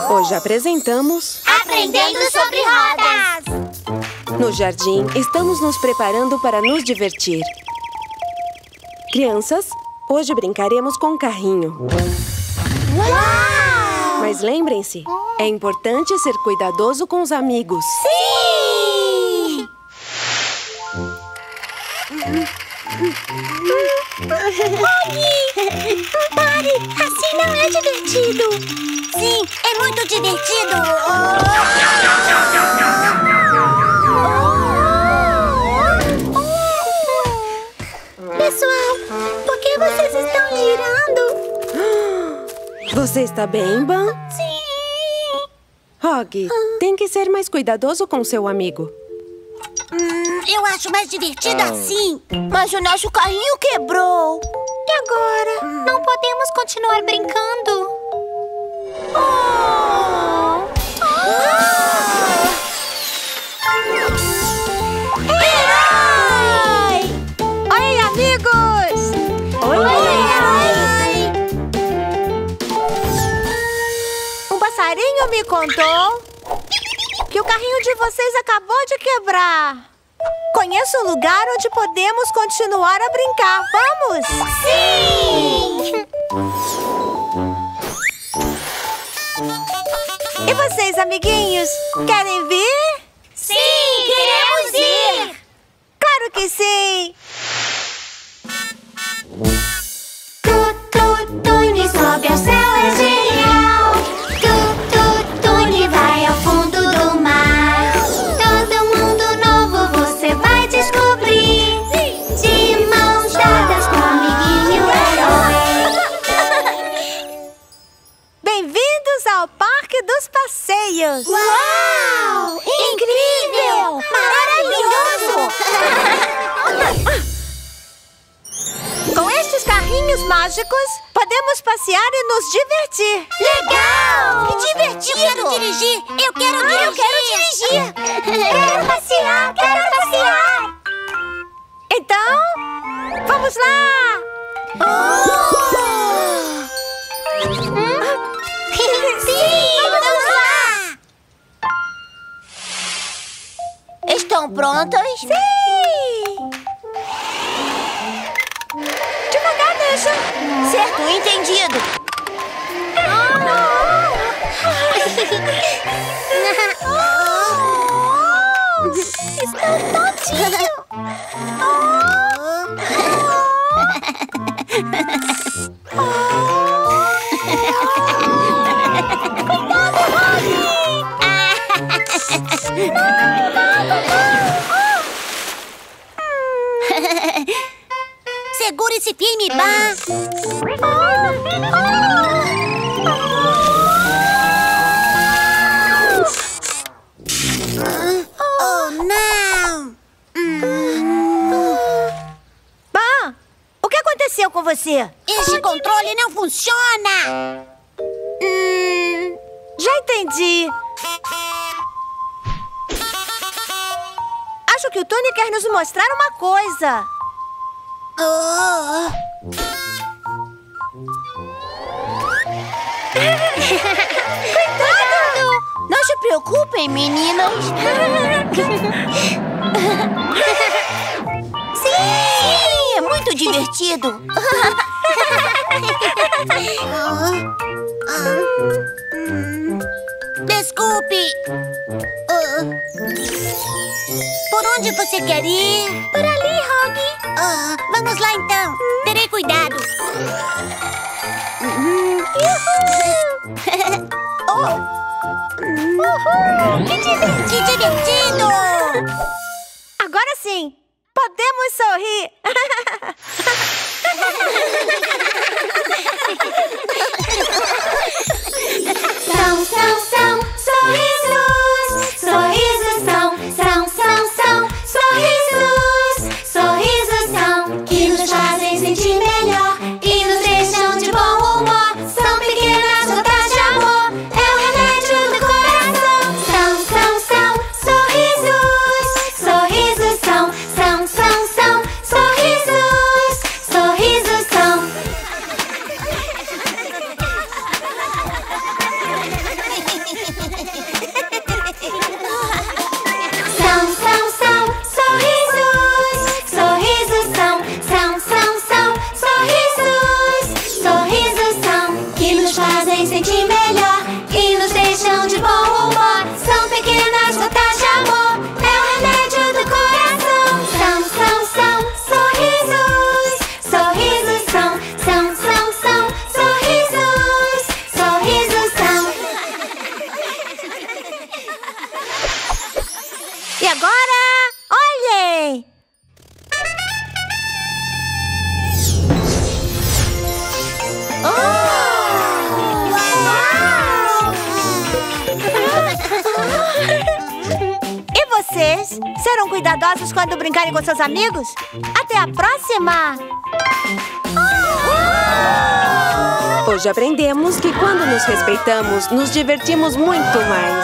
Hoje apresentamos... Aprendendo sobre rodas! No jardim, estamos nos preparando para nos divertir. Crianças, hoje brincaremos com um carrinho. Uau! Mas lembrem-se, é importante ser cuidadoso com os amigos. Sim! Oggy! Pare! Assim não é divertido! Sim, é muito divertido! Pessoal, por que vocês estão girando? Você está bem, Ban? Sim! Oggy, tem que ser mais cuidadoso com seu amigo. Eu acho mais divertido assim. Mas o nosso carrinho quebrou. E agora? Não podemos continuar brincando. Herói! Oi, amigos! Oi! Um passarinho me contou que o carrinho de vocês acabou de quebrar. Conheço um lugar onde podemos continuar a brincar. Vamos? Sim! E vocês, amiguinhos, querem vir? Sim, queremos ir! Claro que sim! Tuni sobe ao céu, é genial! Tuni vai ao fundo do mar. Todo mundo novo você vai descobrir. De mãos dadas com o amiguinho herói. Bem-vindos ao Parque dos Passeios! Uau! Incrível! Maravilhoso! Com estes carrinhos mágicos, podemos passear e nos divertir. Legal! Que divertido! Eu quero dirigir! Eu quero dirigir! Quero passear! Quero passear! Então, vamos lá! Sim! Vamos lá! Estão prontas? Sim! Devagar, deixa! Certo, entendido! Estou todinho! Segure-se firme, Ban! Oh, não! Ban, o que aconteceu com você? Este controle não funciona! Já entendi. Acho que o Tony quer nos mostrar uma coisa. Cuidado! Não se preocupem, meninas! Sim! É muito divertido! Desculpe! Por onde você quer ir? Por ali, Oggy! Vamos lá, então! Terei cuidado! Que divertido! Agora sim, podemos sorrir. São sorrisos, sorrisos são sorrisos, sorrisos são que nos fazem sentir melhor e nos deixam de bom humor. São pequenas gotas de amor, é o remédio do coração. São sorrisos, sorrisos são sorrisos, sorrisos são. E vocês? Serão cuidadosos quando brincarem com seus amigos? Até a próxima! Hoje aprendemos que quando nos respeitamos, nos divertimos muito mais.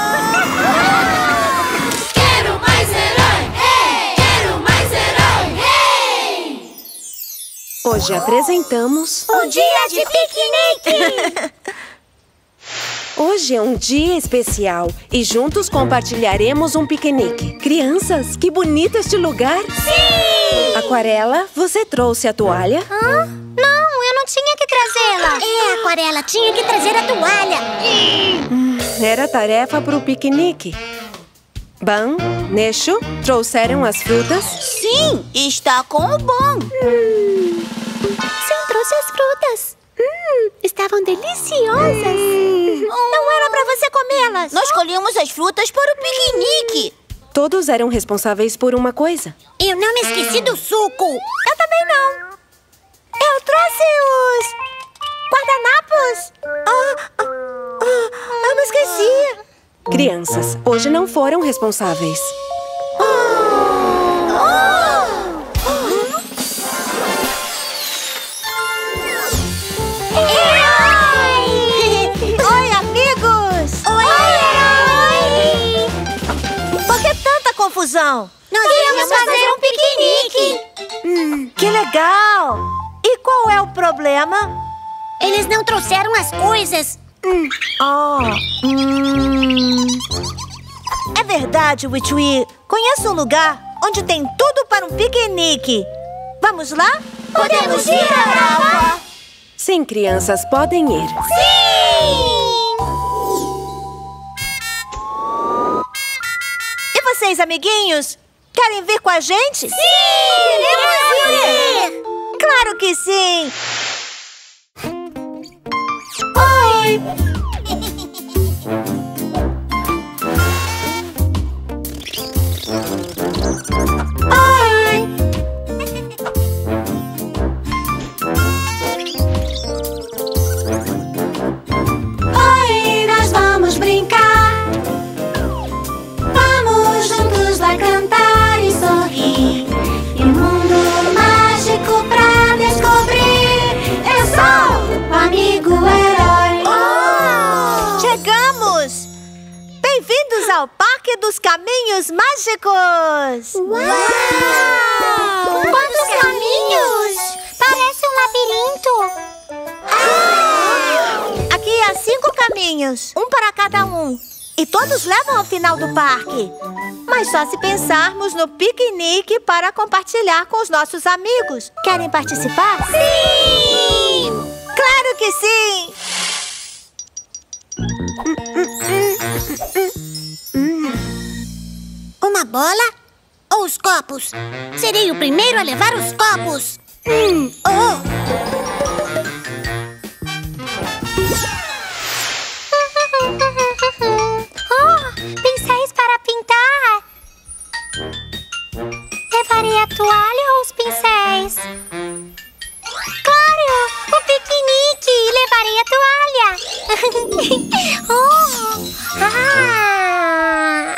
Quero mais herói! Hey! Quero mais herói! Hey! Hoje apresentamos... Um dia de piquenique! Hoje é um dia especial e juntos compartilharemos um piquenique. Crianças, que bonito este lugar! Sim! Aquarela, você trouxe a toalha? Não, eu não tinha que trazê-la. É, Aquarela, tinha que trazer a toalha. Era tarefa para o piquenique. Ban, Nexo, trouxeram as frutas? Sim, está com o bom. Sim, trouxe as frutas. Estavam deliciosas. Não era pra você comê-las. Nós escolhemos as frutas para o piquenique. Todos eram responsáveis por uma coisa. Eu não me esqueci do suco. Eu também não. Eu trouxe os guardanapos. Eu me esqueci. Crianças, hoje não foram responsáveis. Oi, amigos! Oi, herói! Por que tanta confusão? Nós íamos fazer um piquenique. Que legal! E qual é o problema? Eles não trouxeram as coisas. É verdade, Witchy. Conheço um lugar onde tem tudo para um piquenique. Vamos lá? Podemos ir, Aurora? Sim, crianças, podem ir. E vocês, amiguinhos? Querem vir com a gente? Queremos ir! Claro que sim! Oi! Oi, nós vamos brincar. Vamos juntos lá cantar e sorrir. E um mundo mágico pra descobrir. Eu sou o amigo herói. Chegamos! Bem-vindos ao Parque dos Caminhos Mágicos! Uau! Quantos caminhos! Parece um labirinto. Aqui há 5 caminhos, um para cada um. E todos levam ao final do parque. Mas só se pensarmos no piquenique para compartilhar com os nossos amigos. Querem participar? Sim! Claro que sim! Uma bola ou os copos? Serei o primeiro a levar os copos. Pincéis para pintar. Levarei a toalha ou os pincéis? Claro, o piquenique. Levarei a toalha.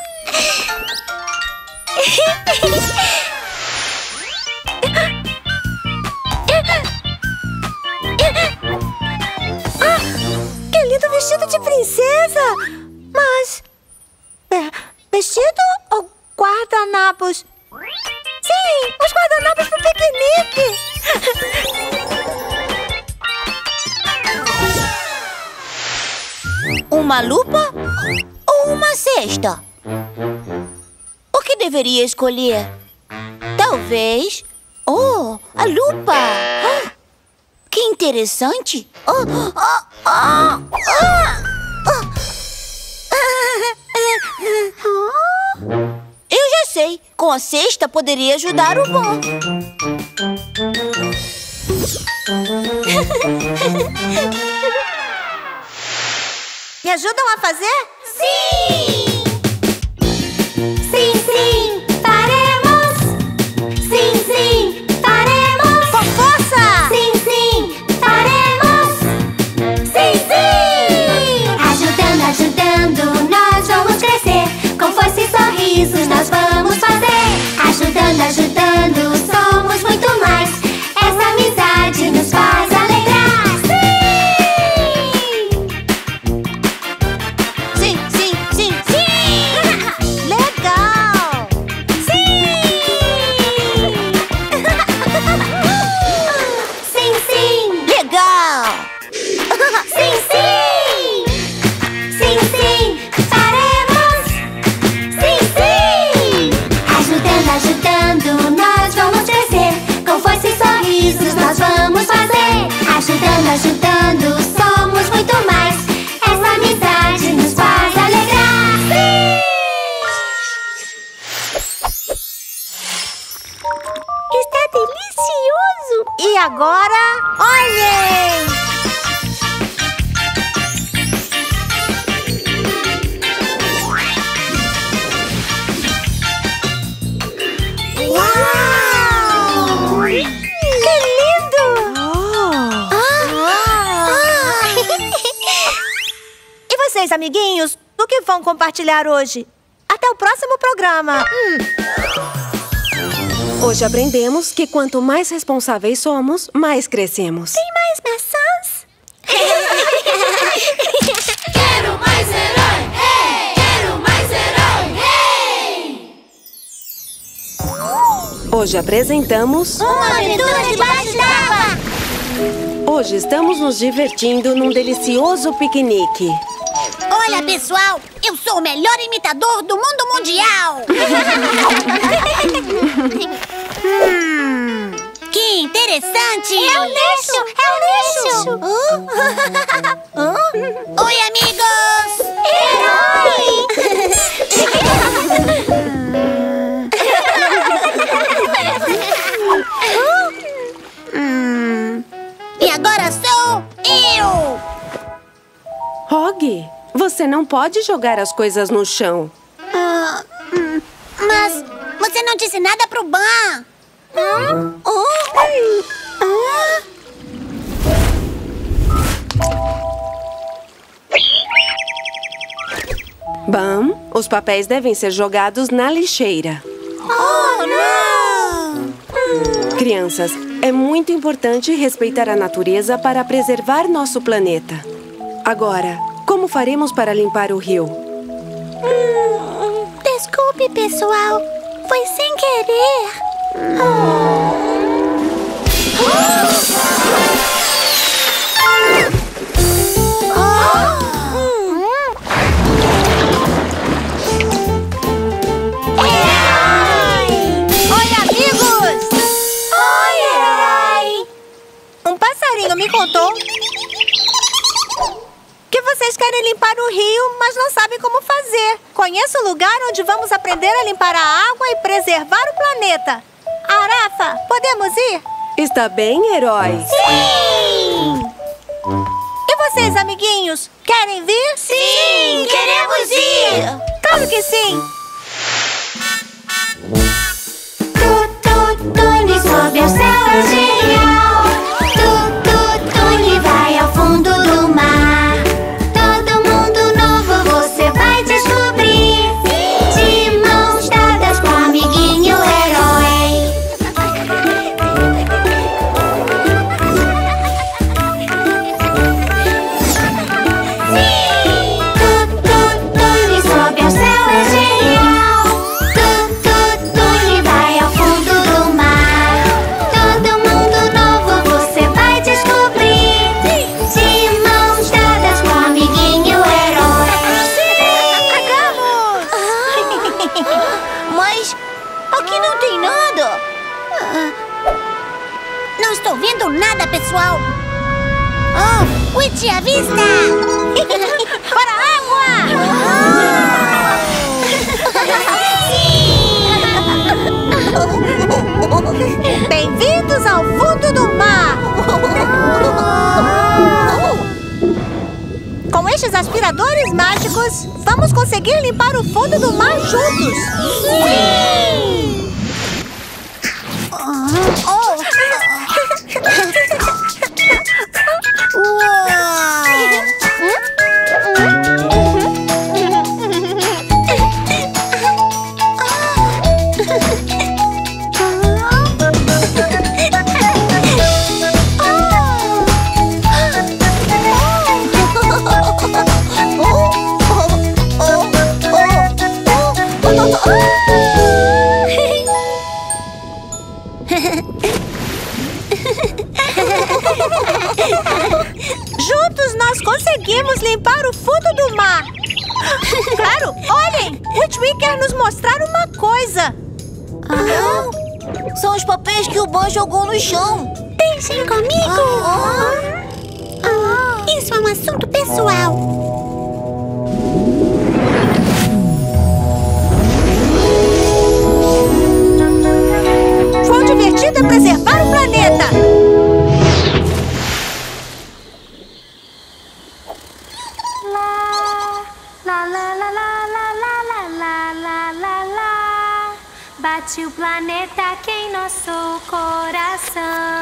Que lindo vestido de princesa! Mas... vestido ou guardanapos? Sim, os guardanapos pro piquenique! Uma lupa ou uma cesta? O que deveria escolher? Talvez... Oh, a lupa! Que interessante! Eu já sei! Com a cesta poderia ajudar o bom! Me ajudam a fazer? Sim! Sim, sim, faremos! Sim, sim, faremos! Com força! Sim, sim, faremos! nós juntando somos muito mais. Essa amizade nos faz alegrar. Sim! Está delicioso! E agora, olhem! Uau! Que lindo! E vocês, amiguinhos, o que vão compartilhar hoje? Até o próximo programa! Hoje aprendemos que quanto mais responsáveis somos, mais crescemos. Tem mais maçãs? Quero mais herói! Hey! Quero mais herói! Hey! Hoje apresentamos... Uma aventura debaixo d'água! Hoje estamos nos divertindo num delicioso piquenique. Olha, pessoal, eu sou o melhor imitador do mundo mundial! Que interessante! É o lixo! É o lixo! Oi, amigos! E agora sou eu! Hoggy, você não pode jogar as coisas no chão. Mas você não disse nada pro Ban! Bam, os papéis devem ser jogados na lixeira. Oh, não! Crianças, é muito importante respeitar a natureza para preservar nosso planeta. Agora, como faremos para limpar o rio? Desculpe, pessoal. Foi sem querer. Oi, amigos! Oi, herói! Um passarinho me contou que vocês querem limpar o rio, mas não sabem como fazer. Conheço um lugar onde vamos aprender a limpar a água e preservar o planeta. Arafa, podemos ir? Está bem, herói? Sim! E vocês, amiguinhos, querem vir? Sim, queremos ir! Claro que sim! Tuni sobe ao céu é genial. Tuni vai ao fundo do mar. Todo mundo novo você vai descobrir. De mãos dadas com o amiguinho herói. Tuni sobe ao céu é genial. Tuni vai ao fundo do mar. Todo mundo novo você vai descobrir. De mãos dadas com o amiguinho herói. Mas aqui não tem nada. Não estou vendo nada, pessoal! Oh, Witch à vista! Para a água! Bem-vindos ao fundo do mar! Com estes aspiradores mágicos, vamos conseguir limpar o fundo do mar juntos! Sim! Juntos nós conseguimos limpar o fundo do mar. Claro, olhem! O Witwick quer nos mostrar uma coisa. São os papéis que o Ban jogou no chão. Deixem comigo. assunto pessoal. Quão divertido é preservar o planeta! Bate o planeta aqui em nosso coração.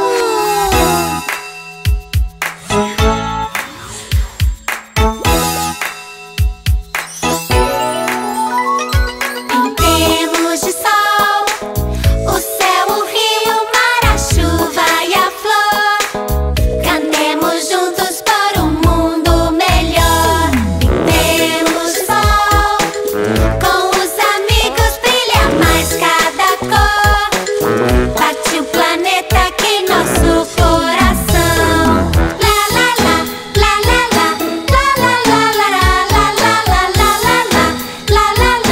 Em termos de sol, o céu, o rio, o mar, a chuva e a flor. Cantemos juntos por um mundo melhor. Em termos de sol, com os amigos brilha mais cada cor. Bate o planeta aqui em nosso coração. La la la, la la la, la la la la la la la la la la la la la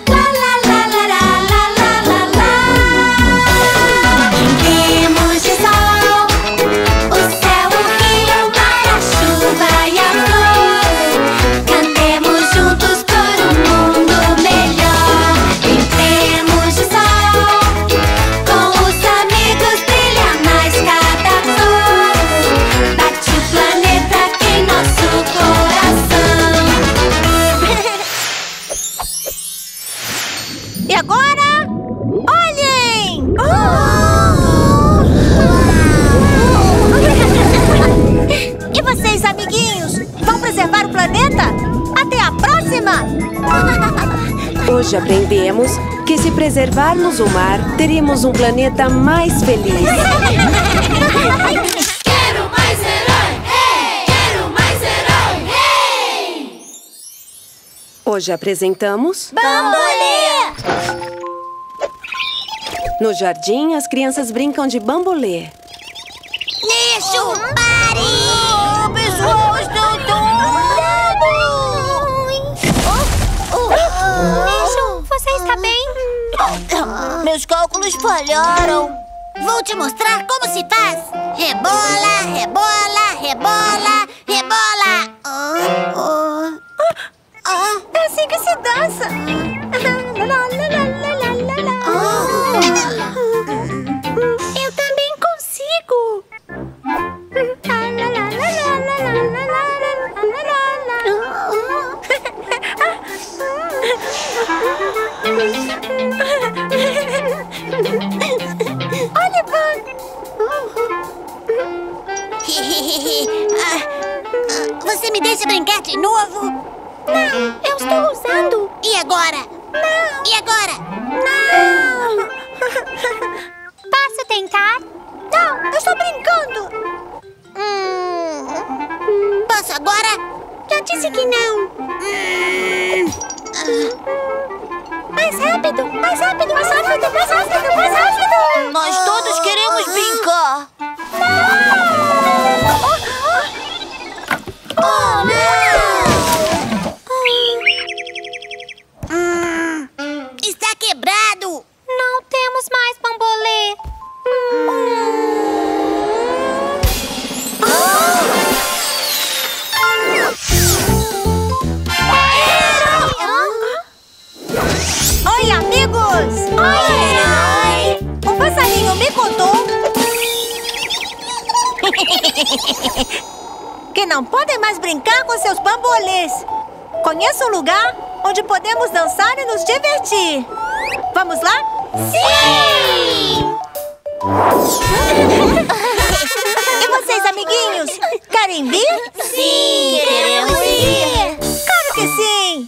la. Em termos de sol, o céu, o rio, o mar, a chuva e a flor. Cantemos juntos por um mundo melhor. Em termos de sol, com os amigos brilha mais cada cor. Bate o planeta aqui em nosso coração. E agora, olhem! E vocês, amiguinhos, vão preservar o planeta? Até a próxima! Hoje aprendemos que se preservarmos o mar, teremos um planeta mais feliz. Quero mais herói! Hey! Quero mais herói! Hey! Hoje apresentamos... Bambolê! No jardim, as crianças brincam de bambolê. Lixo, pare! Pessoal, estou Lixo, você está bem? Meus cálculos falharam. Vou te mostrar como se faz. Rebola, rebola, rebola, rebola. É assim que se dança. Eu também consigo! Olha, Van. Você me deixa brincar de novo? Não, eu estou usando! E agora? Não! E agora? Não! Posso tentar? Não, eu estou brincando. Posso agora? Eu disse que não! Mais rápido! Mais rápido! Mais rápido! Mais rápido! Mais rápido! Nós todos queremos brincar. Oh, Está quebrado. não temos mais bambolê! Oi, amigos! Oi! Um passarinho me contou que não podem mais brincar com seus bambolês. Conheço um lugar onde podemos dançar e nos divertir. Vamos lá? Sim! E vocês, amiguinhos, querem vir? Sim! Queremos ir! Claro que sim!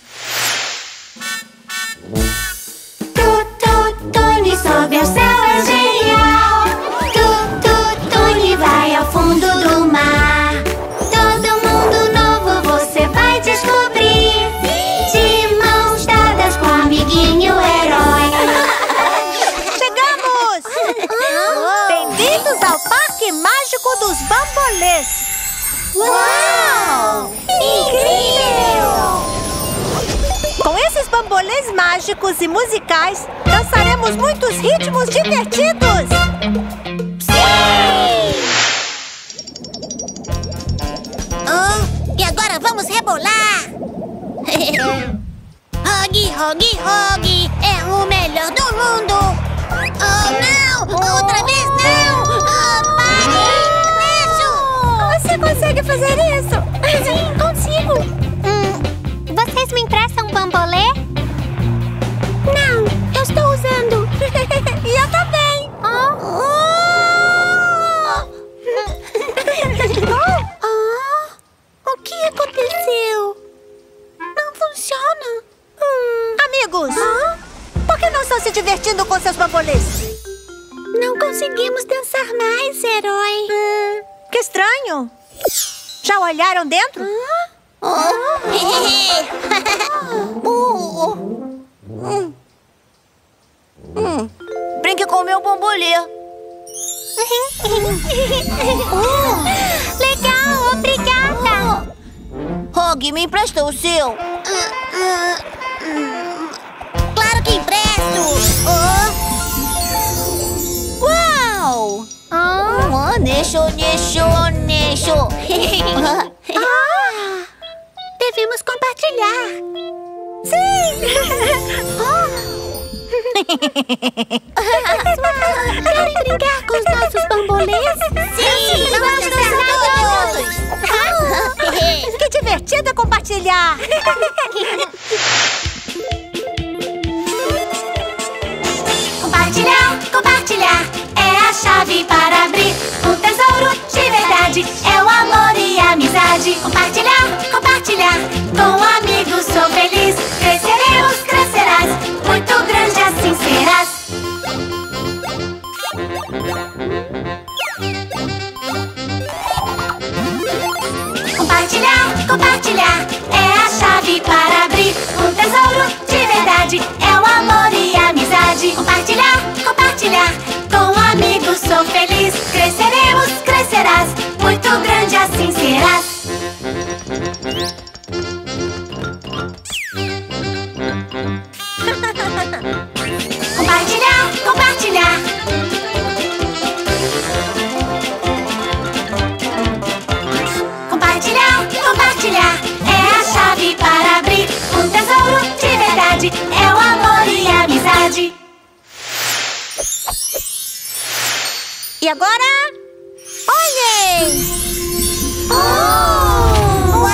Tuni sob o céu é genial. Tuni vai ao fundo do mar. Todo mundo novo você vai descobrir. De mãos dadas com o amiguinho herói. Chegamos! Bem-vindos ao Parque Mágico dos Bambolês. Uau! Incrível! Com esses bambolês mágicos e musicais, dançaremos muitos ritmos divertidos! Sim! Ah, vamos rebolar. Huggy, Huggy, Huggy é o melhor do mundo. Oh, não! Outra vez não! Oh, pare! Deixa! Você consegue fazer isso? Sim, consigo. Vocês me emprestam um bambolê? Não, eu estou usando. E eu também. O que aconteceu? Não funciona. Amigos, por que não estão se divertindo com seus bambolês? Não conseguimos dançar mais, herói. Que estranho. Já olharam dentro? Brinque com o meu bambolê. Legal, obrigada. Huggy, me emprestou o seu. Claro que empresto! Uau! Neixo. Devemos compartilhar. Querem brincar com os nossos bambolês? Sim, vamos dançar todos! Que divertido compartilhar. Compartilhar, compartilhar é a chave para abrir um tesouro de verdade. É o amor e a amizade. Compartilhar, compartilhar com amigos sou feliz. Cresceremos, crescerás, muito grande assim serás. Compartilhar, compartilhar é a chave para abrir um tesouro de verdade. É o amor e a amizade. Compartilhar, compartilhar com amigos sou feliz. Cresceremos, crescerás, muito grande assim serás. Compartilhar, compartilhar. Compartilhar, compartilhar é a chave para abrir um tesouro de verdade. É o amor e a amizade. E agora? Olhem! Uau!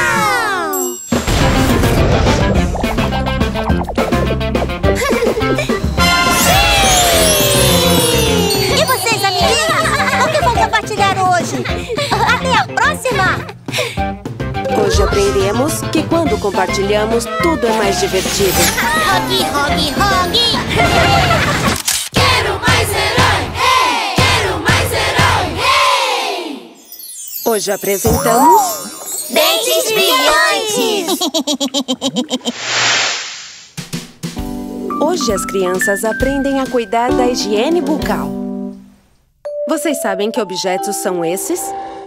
E vocês, amiguinhos? O que vão compartilhar hoje? Até a próxima! Hoje aprendemos que quando compartilhamos, tudo é mais divertido. Huggy, Huggy, Huggy! Quero mais herói, hey! Quero mais herói, hey! Hoje apresentamos... Dentes brilhantes! Hoje as crianças aprendem a cuidar da higiene bucal. Vocês sabem que objetos são esses?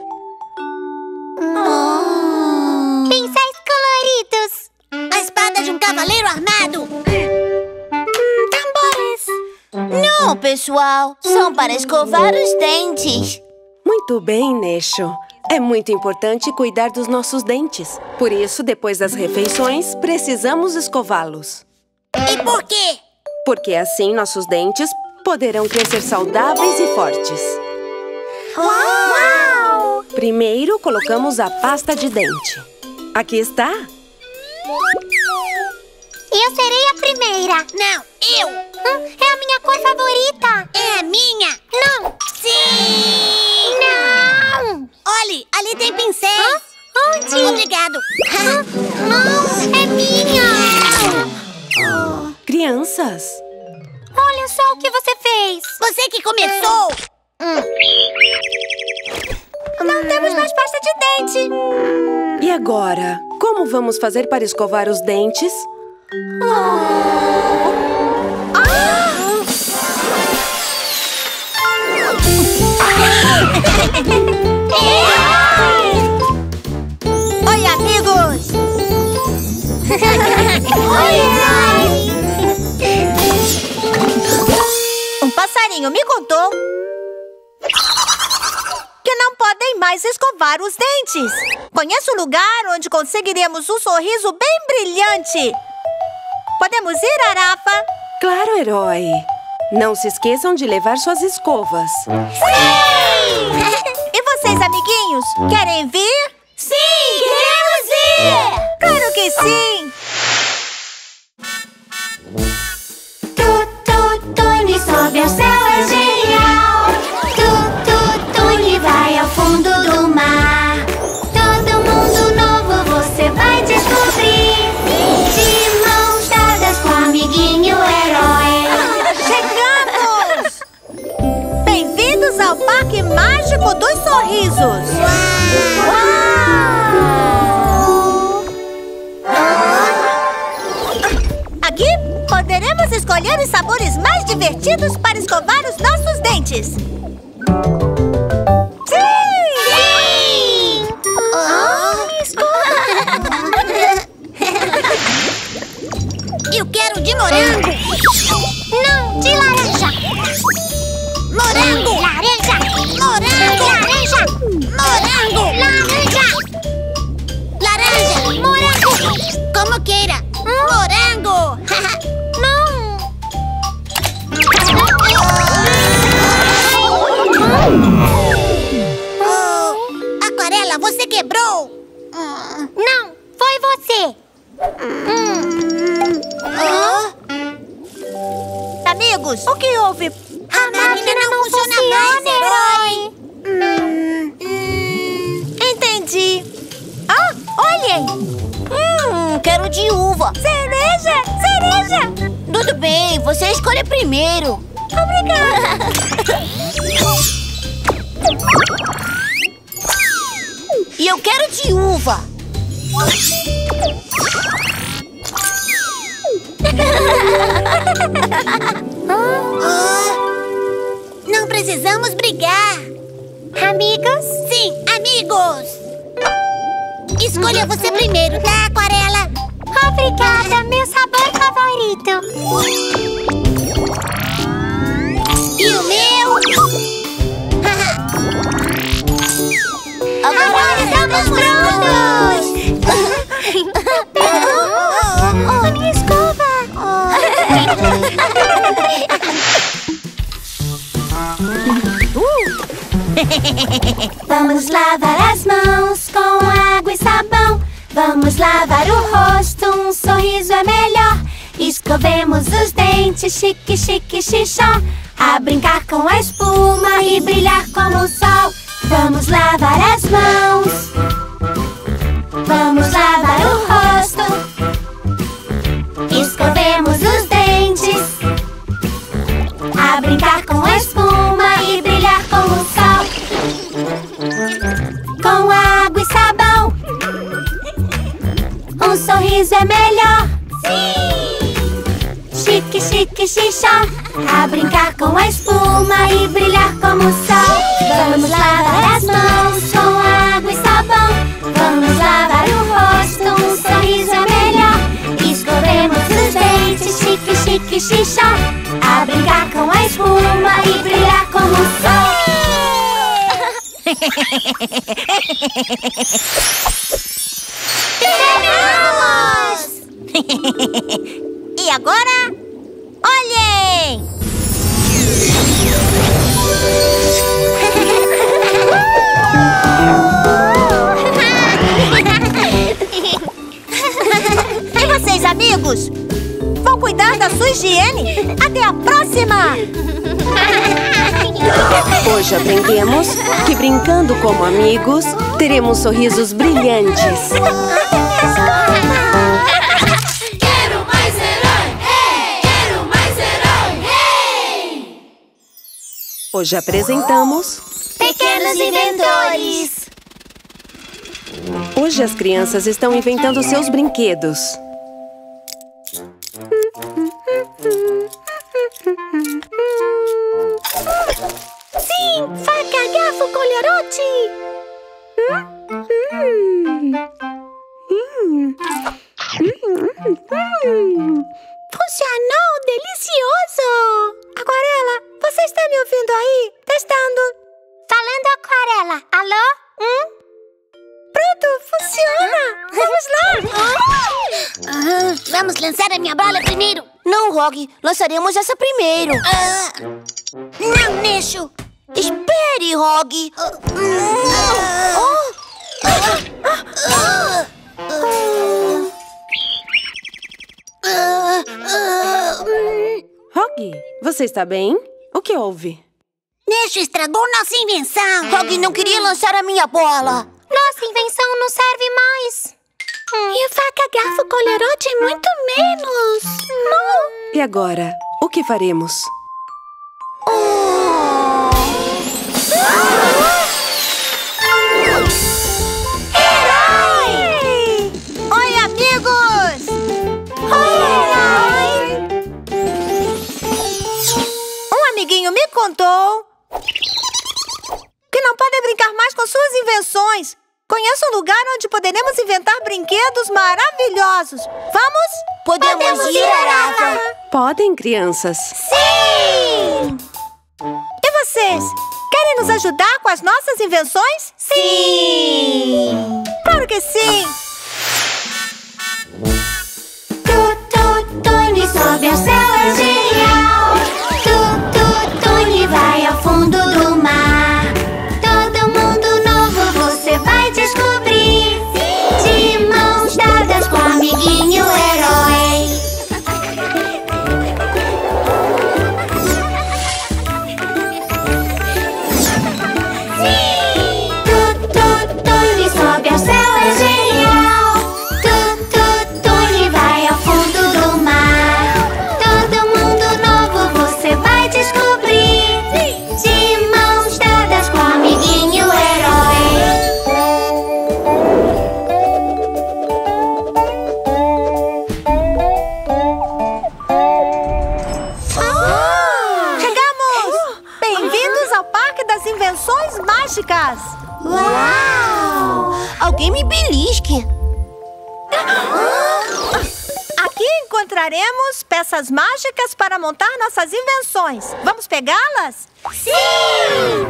Pincéis coloridos. A espada de um cavaleiro armado! Tambores. Não, pessoal. São para escovar os dentes. Muito bem, Neixo. É muito importante cuidar dos nossos dentes. Por isso, depois das refeições, precisamos escová-los. E por quê? Porque assim nossos dentes poderão crescer saudáveis e fortes. Uau! Primeiro, colocamos a pasta de dente. Aqui está. Eu serei a primeira. Não, eu! É a minha cor favorita. É a minha! Não. Sim! Não. Olhe, ali tem pincéis! Onde? Obrigado! Não, é minha. Crianças, Olha só o que você fez. Você que começou! Não temos mais pasta de dente. e agora? Como vamos fazer para escovar os dentes? Oi, amigos! Um passarinho me contou que não podem mais escovar os dentes. Conheço um lugar onde conseguiremos um sorriso bem brilhante. Podemos ir, Arafa? Claro, herói. Não se esqueçam de levar suas escovas. Sim! E vocês, amiguinhos, querem vir? Sim, queremos ir! Claro que sim! Tuni sobe ao céu, é genial. Tuni vai ao fundo do mar. Todo mundo novo você vai descobrir. De mãos dadas com o amiguinho herói. Chegamos! Bem-vindos ao Parque Mágico dos Sorrisos! Uau! Aqui poderemos escolher os sabores mais divertidos para escovar os nossos dentes. Sim! Eu quero de morango! Não, de laranja! Morango! Laranja! Morango! Laranja! Morango! Laranja! Laranja! Morango! Como queira! Morango! Não! Aquarela, você quebrou! Não, foi você! Amigos, o que houve? A máquina não funciona mais, herói! Entendi. Ah, olhem! Quero de uva! Cereja! Cereja! Tudo bem, você escolhe primeiro! Obrigada! E eu quero de uva! Não precisamos brigar! Amigos? Sim, amigos! Escolha você primeiro, tá, Aquarela? Obrigada, meu sabor favorito. E o meu? Agora estamos prontos! A minha escova! Vamos lavar as mãos com água e sabão. Vamos lavar o rosto, um sorriso é melhor. Escovemos os dentes, chique, chique, xixó. A brincar com a espuma e brilhar como o sol. Vamos lavar as mãos. Vamos lavar o rosto. Escovemos os dentes. A brincar com a espuma e brilhar como o sol. Com água e sabão, um sorriso é melhor. Sim! Chique, chique, xixó. A brincar com a espuma e brilhar como o sol. Vamos lavar as mãos com água e sabão. Vamos lavar o rosto, um sorriso é melhor. Escovemos os dentes, chique, chique, xixó. A brincar com a espuma e brilhar como o sol. Terminamos! E agora, olhem! E vocês, amigos? Vão cuidar da sua higiene? Até a próxima! Hoje aprendemos que brincando como amigos, teremos sorrisos brilhantes. Quero mais herói! Hey! Quero mais herói! Hey! Hoje apresentamos... Pequenos inventores! Hoje as crianças estão inventando seus brinquedos. Sim! Faca, garfo, colherote! Funcionou! Delicioso! Aquarela, você está me ouvindo aí? Testando. Falando, Aquarela. Alô? funciona! Vamos lá! Vamos lançar a minha bola primeiro. Não, Rogue. Lançaremos essa primeiro. Não, Nexo. Espere, Rogue. Rogue, você está bem? O que houve? Nexo estragou nossa invenção. Rogue não queria lançar a minha bola. Nossa invenção não serve mais. E a faca, garfo, colherote muito menos. Não. E agora? O que faremos? Herói! Oi, amigos! Oi! Um amiguinho me contou que não podem brincar mais com suas invenções. Conheço um lugar onde poderemos inventar brinquedos maravilhosos. Vamos? Podemos ir, Arafa? Podem, crianças. Sim! E vocês? Querem nos ajudar com as nossas invenções? Sim! Claro que sim! Tony sobe ao céu, é genial. Tony vai ao fundo do mar. Todo mundo novo você vai descobrir. De mãos dadas com o amiguinho herói. Tony sobe ao céu, é genial. Tony vai ao fundo do mar. Todo mundo novo você vai descobrir. De mãos dadas com o amiguinho herói. Chegamos! Bem-vindos ao Parque das Invenções Mágicas! Uau! Alguém me belisque. Aqui encontraremos peças mágicas para montar nossas invenções. Vamos pegá-las? Sim!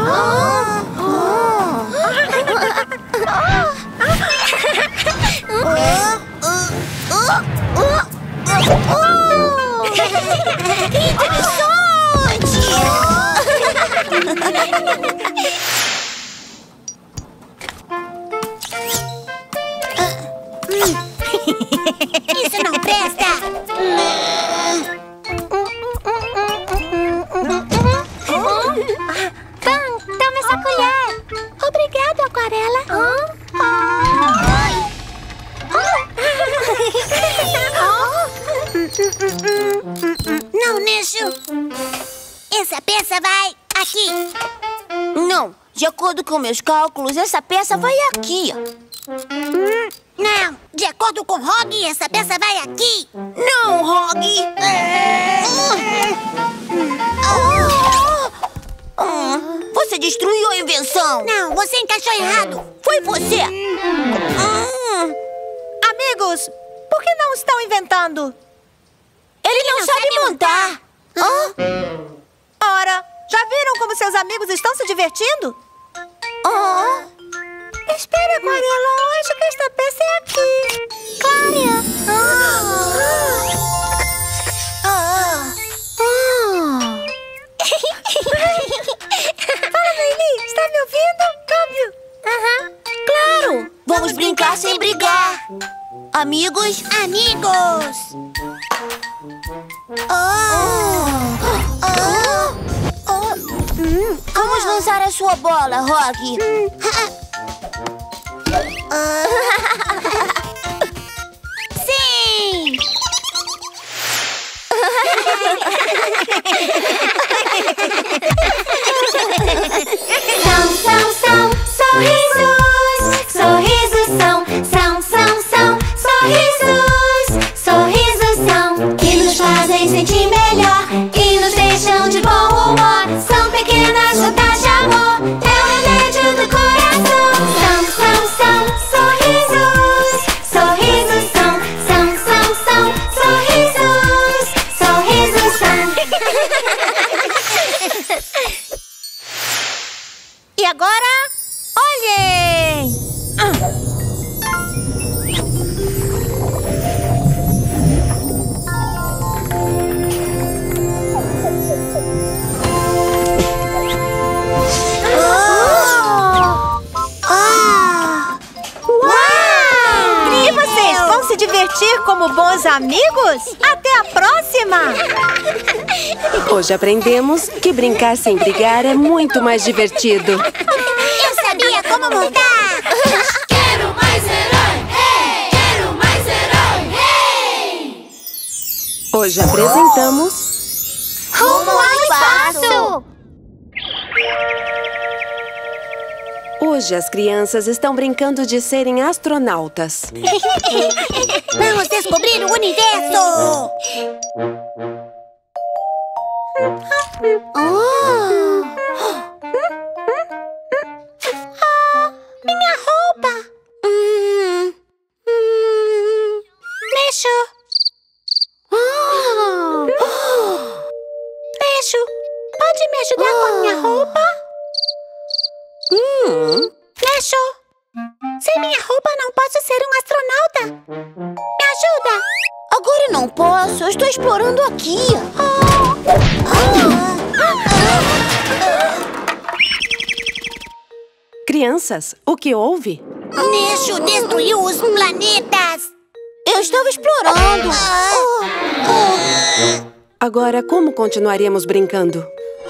Isso não presta. Van, toma essa colher. Obrigado, Aquarela. Não, Nexo. Essa peça vai aqui. Não. De acordo com meus cálculos, essa peça vai aqui. Não, de acordo com Rogue, essa peça vai aqui. Não, Rogue. Você destruiu a invenção. Não, você encaixou errado. Foi você. Amigos, por que não estão inventando? Ele não sabe montar. Ora, já viram como seus amigos estão se divertindo? Espere, Aquarela, eu acho que esta peça é aqui. Fala, Meili, está me ouvindo? Câmbio. Claro. Vamos brincar sem brigar. Amigos? Amigos. Vamos lançar a sua bola, Rogue. Sim. São sorrisos. Sorrisos são sorrisos. Sorrisos são que nos fazem sentir melhor e nos deixam de bom humor. São pequenas gotas de amor, é o remédio do coração. se divertir como bons amigos? Até a próxima! Hoje aprendemos que brincar sem brigar é muito mais divertido. Eu sabia como montar! Quero mais herói! Hey! Quero mais herói! Hey! Hoje apresentamos Rumo ao espaço! Hoje as crianças estão brincando de serem astronautas. Vamos descobrir o universo! Minha roupa! Leixo! Leixo, pode me ajudar com a minha roupa? Leixo, sem minha roupa não posso ser um astronauta. Me ajuda! Agora não posso, eu estou explorando aqui. Crianças, o que houve? Leixo destruiu os planetas! Eu estava explorando. Agora, como continuaremos brincando?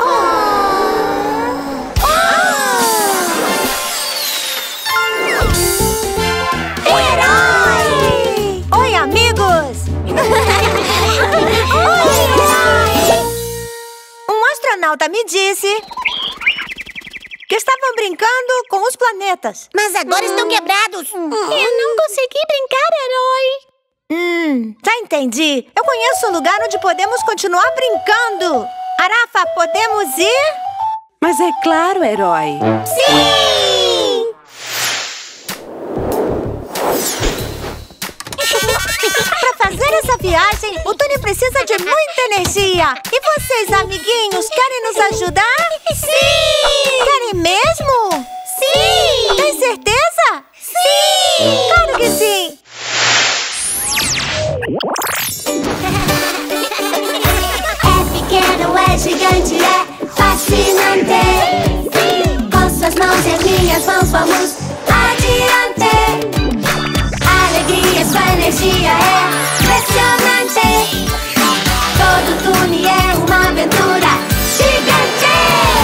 Herói! Oi, amigos! Um astronauta me disse que estavam brincando com os planetas. Mas agora estão quebrados. Eu não consegui brincar, herói. Já entendi. Eu conheço um lugar onde podemos continuar brincando. Arafa, podemos ir? Mas é claro, herói. Sim! Para fazer essa viagem, o Tony precisa de muita energia. E vocês, amiguinhos, querem nos ajudar? Sim! Querem mesmo? Sim! Tem certeza? Sim! Claro que sim! É pequeno, é gigante, é fascinante. Com suas mãos e as minhas mãos vamos adiante. Alegria, sua energia é impressionante. Todo túnel é uma aventura gigante.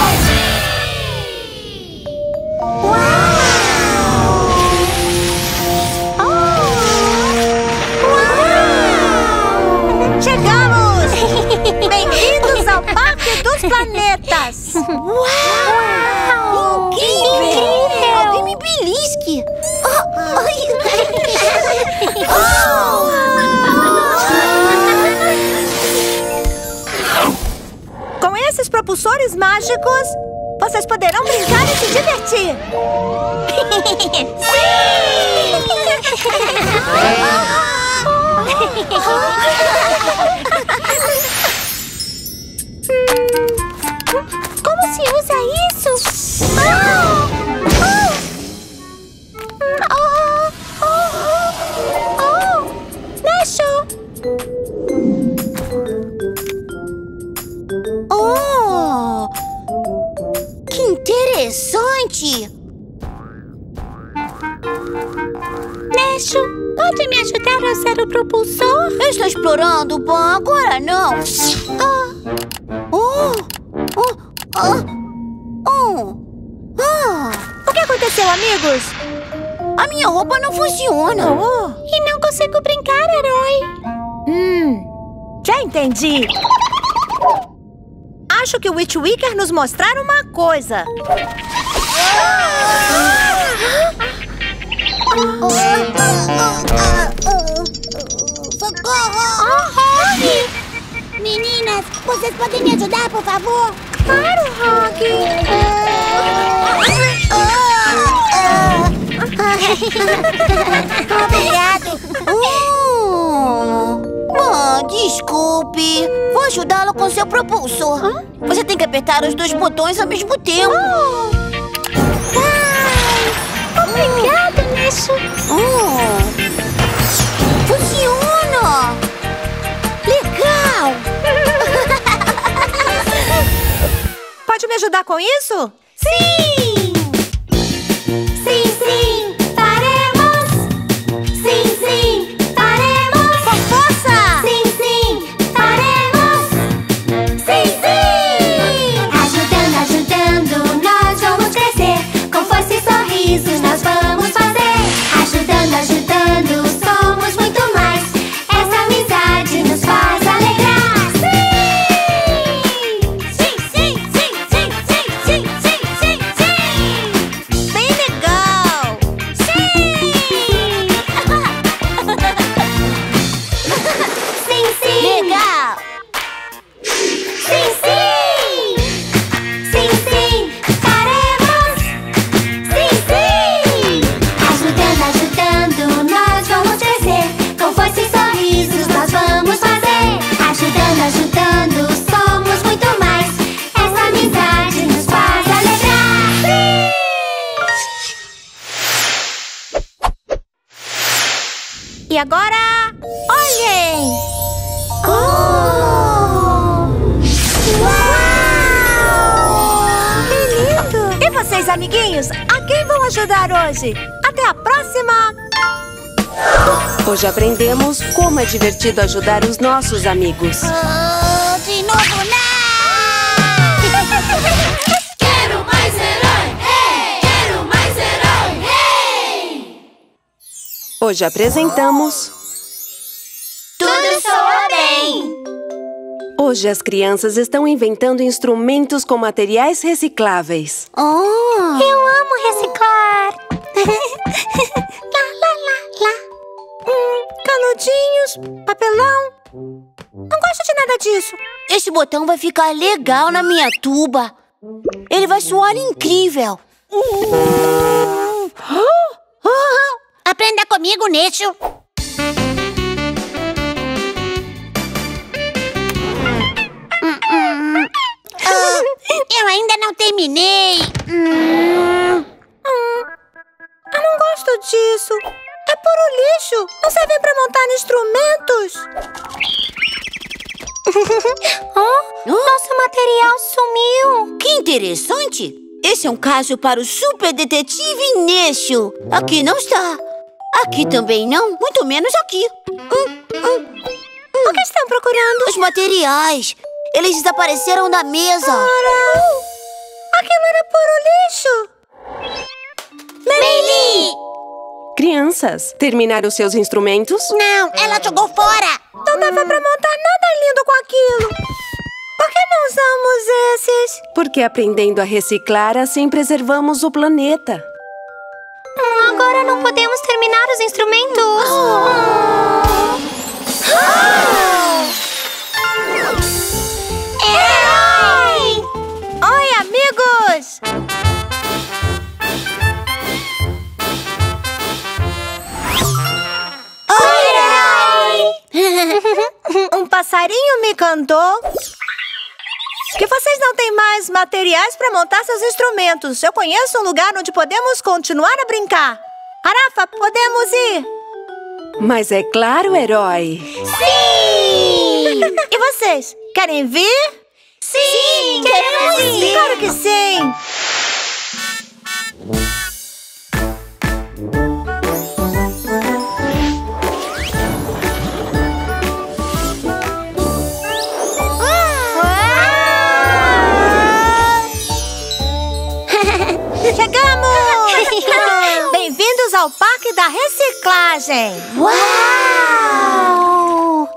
Chegamos! Bem-vindos ao Parque dos Planetas! Uau! Incrível! Alguém me belisque. Com esses propulsores mágicos, vocês poderão brincar e se divertir! Como se usa isso? Leixo! Oh! Que interessante! Leixo, pode me ajudar a usar o propulsor? Eu estou explorando, bom, agora não. O que aconteceu, amigos? A minha roupa não funciona. E não consigo brincar, herói. Já entendi. Acho que o Witchwicker nos mostrar uma coisa. Socorro! Meninas, vocês podem me ajudar, por favor? Claro, Rogue. Obrigado. Desculpe. Vou ajudá-lo com seu propulsor. Você tem que apertar os dois botões ao mesmo tempo. Obrigada, Leixo. Funciona! Legal! Pode me ajudar com isso? Sim! Sim, sim, faremos! Sim, sim, faremos! E agora, olhem! Uau! Que lindo! E vocês, amiguinhos, a quem vão ajudar hoje? Até a próxima! Hoje aprendemos como é divertido ajudar os nossos amigos. De novo, não! Quero mais herói! Hey! Quero mais herói! Hey! Hoje apresentamos... Tudo soa bem. Hoje as crianças estão inventando instrumentos com materiais recicláveis. Eu amo reciclar. Lá, lá, lá, lá. Canudinhos, papelão. Não gosto de nada disso. Esse botão vai ficar legal na minha tuba. Ele vai soar incrível. Aprenda comigo, Nicho. Eu ainda não terminei. Eu não gosto disso. É puro lixo. Não servem para montar instrumentos. Nosso material sumiu. Que interessante. Esse é um caso para o super detetive Nicho. Aqui não está. Aqui também não. Muito menos aqui. O que estão procurando? Os materiais. Eles desapareceram da mesa. Aquilo era puro lixo. Meili! Crianças, terminaram seus instrumentos? Não, ela jogou fora. Não dava para montar nada lindo com aquilo. Por que não usamos esses? Porque aprendendo a reciclar, assim preservamos o planeta. Agora não podemos terminar os instrumentos. Herói! Oi, amigos! Um passarinho me cantou que vocês não têm mais materiais para montar seus instrumentos. Eu conheço um lugar onde podemos continuar a brincar. Arafa, podemos ir? Mas é claro, herói. Sim! E vocês, querem vir? Sim, queremos ir. Claro que sim! Chegamos! Bem-vindos ao Parque da Reciclagem! Uau!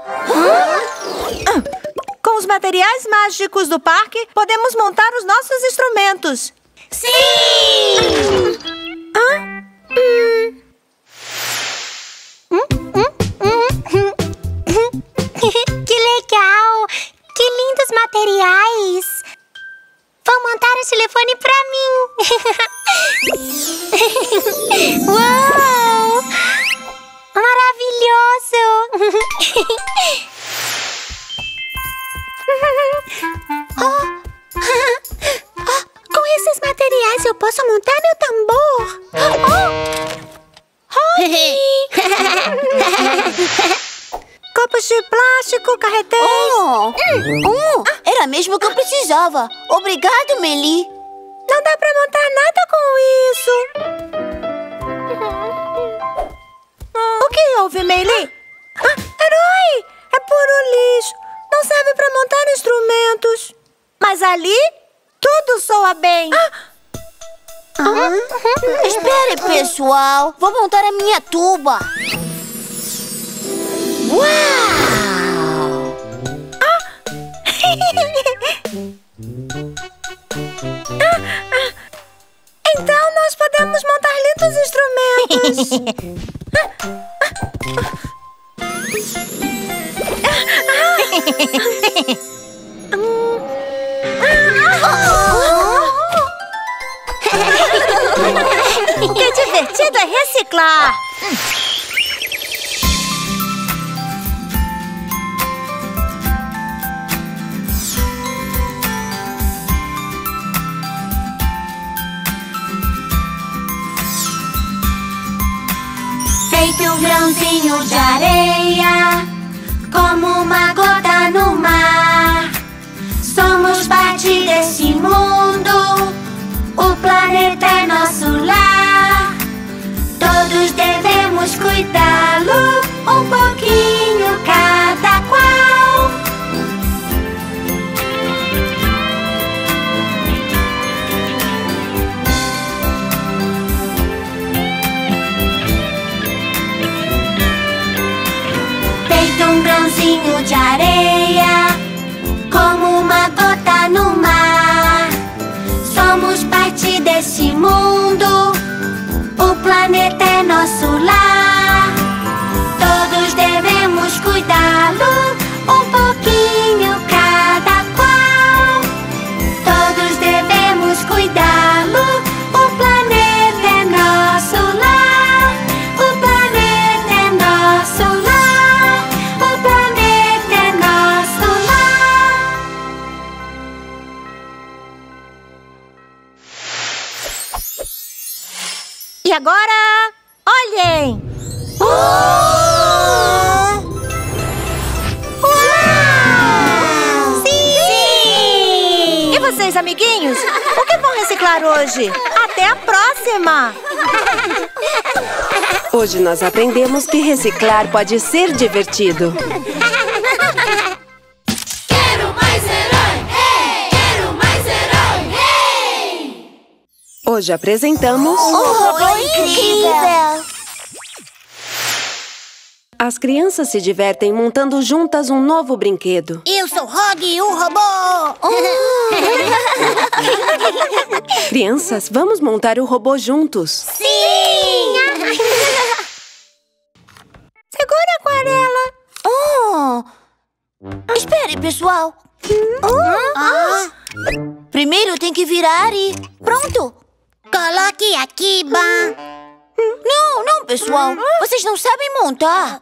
Com os materiais mágicos do parque, podemos montar os nossos instrumentos. Sim! Que legal! Que lindos materiais! Vou montar um telefone pra mim! Uau! Maravilhoso! Com esses materiais eu posso montar meu tambor! Copos de plástico, carretéis. Era mesmo o que eu precisava. Obrigado, Meili. Não dá pra montar nada com isso. O que houve, Meili? Herói! É puro lixo. Não serve pra montar instrumentos. Mas ali, tudo soa bem. Espere, pessoal. Vou montar a minha tuba. Uau! Então nós podemos montar lindos instrumentos. Que divertido é reciclar! Feito um grãozinho de areia, como uma gota no mar. Somos parte desse mundo, o planeta é nosso lar. Todos devemos cuidá-lo, um pouquinho cada qual. Feito um grãozinho de areia, como uma gota no mar. Somos parte desse mundo, o planeta é nosso lar. Todos devemos cuidá-lo, um pouquinho cada qual. Todos devemos cuidá-lo, o planeta é nosso lar. O planeta é nosso lar. O planeta é nosso lar. E agora, olhem! Sim! E vocês, amiguinhos? O que vão reciclar hoje? Até a próxima! Hoje nós aprendemos que reciclar pode ser divertido. Quero mais herói! Hey! Quero mais herói! Hey! Hoje apresentamos robô incrível! As crianças se divertem montando juntas um novo brinquedo. Eu sou Hoggy, o robô! Crianças, vamos montar o robô juntos. Sim! Segura, Aquarela! Oh! Espere, pessoal. Primeiro tem que virar e... Pronto! Coloque aqui, Ban. Não, pessoal. Vocês não sabem montar.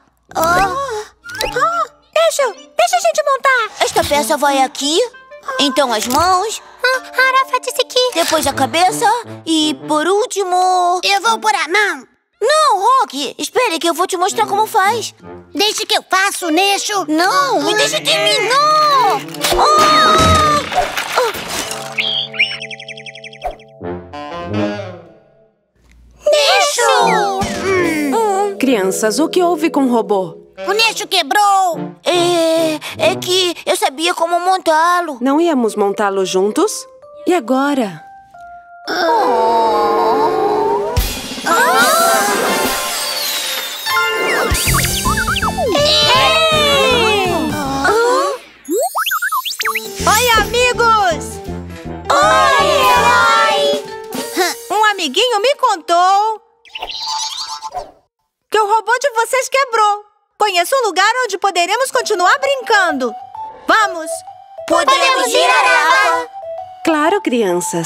Deixa a gente montar! Esta peça vai aqui. Então as mãos. Arafa disse que... Depois a cabeça. E por último... Eu vou pôr a mão. Não, Rocky. Espere que eu vou te mostrar como faz. Deixe que eu faço, Neixo. Não, me deixe terminar. Neixo! Crianças, o que houve com o robô? O Neixo quebrou. É que eu sabia como montá-lo. Não íamos montá-lo juntos? E agora? Oi, amigos! Oi, herói! Um amiguinho me contou que o robô de vocês quebrou. Conheço um lugar onde poderemos continuar brincando. Vamos! Podemos ir, Arafa? Claro, crianças.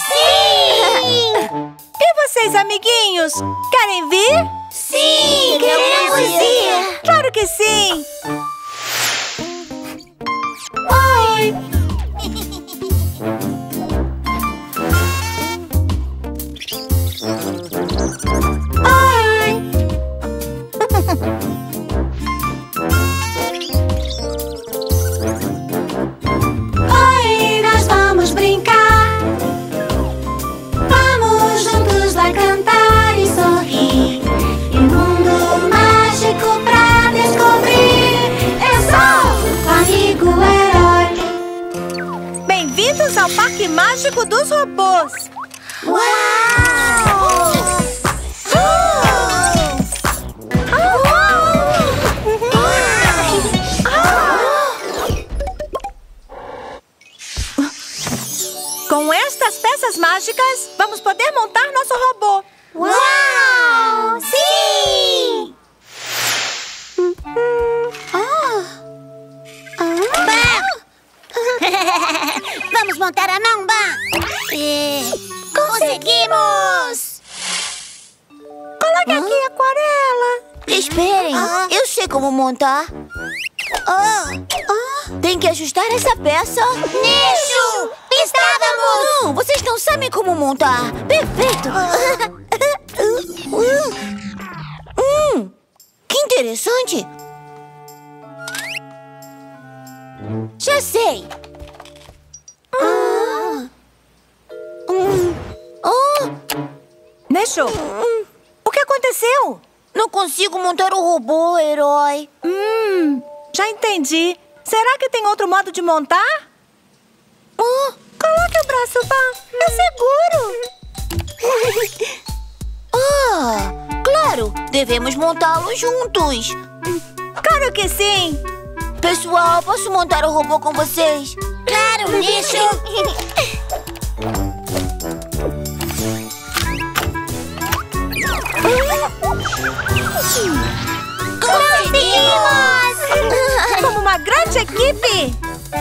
E vocês, amiguinhos? Querem vir? Sim, queremos ir. Claro que sim! Oi! Oi! Oi, nós vamos brincar. Vamos juntos lá cantar e sorrir. E um mundo mágico pra descobrir. Eu sou o amigo herói. Bem-vindos ao Parque Mágico dos Robôs! Com estas peças mágicas, vamos poder montar nosso robô. Uau! Sim! Vamos montar a mão, Ban. Conseguimos! Coloque aqui, Aquarela. Esperem, eu sei como montar. Tem que ajustar essa peça. Neixo! Estávamos! Não, vocês não sabem como montar. Perfeito. Que Interessante. Já sei. Nesho, o que aconteceu? Não consigo montar o robô, herói. Já entendi. Será que tem outro modo de montar? Coloque o braço, Van. É seguro. Claro. Devemos montá-lo juntos. Claro que sim. Pessoal, posso montar o robô com vocês? Claro, Nesho! Conseguimos! Como uma grande equipe!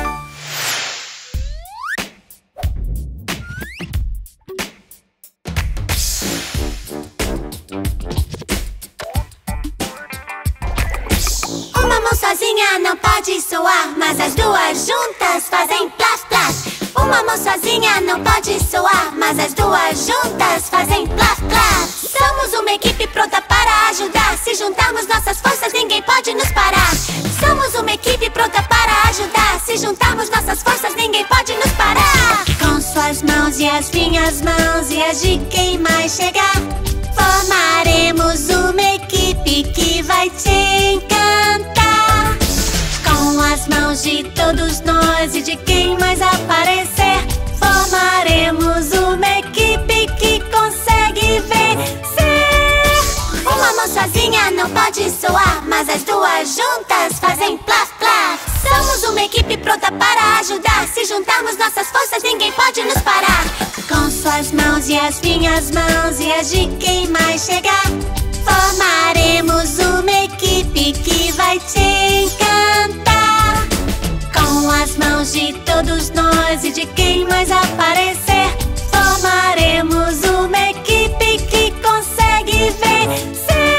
Uma mão sozinha não pode soar, mas as duas juntas fazem plaf, plaf. Uma mão sozinha não pode soar, mas as duas juntas fazem plaf, plaf. Somos uma equipe pronta para ajudar. Se juntarmos nossas forças, ninguém pode nos parar. Somos uma equipe pronta para ajudar. Se juntarmos nossas forças, ninguém pode nos parar. Com suas mãos e as minhas mãos e as de quem mais chegar, formaremos uma equipe que vai te encantar. Com as mãos de todos nós e de quem mais aparecer, formaremos uma equipe que consegue vencer. Uma mão sozinha não pode soar, mas as duas juntas fazem plaf, plaf. Somos uma equipe pronta para ajudar. Se juntarmos nossas forças, ninguém pode nos parar. Com suas mãos e as minhas mãos e as de quem mais chegar, formaremos uma equipe que vai te encantar. Com as mãos de todos nós e de quem mais aparecer, formaremos uma equipe que consegue vencer.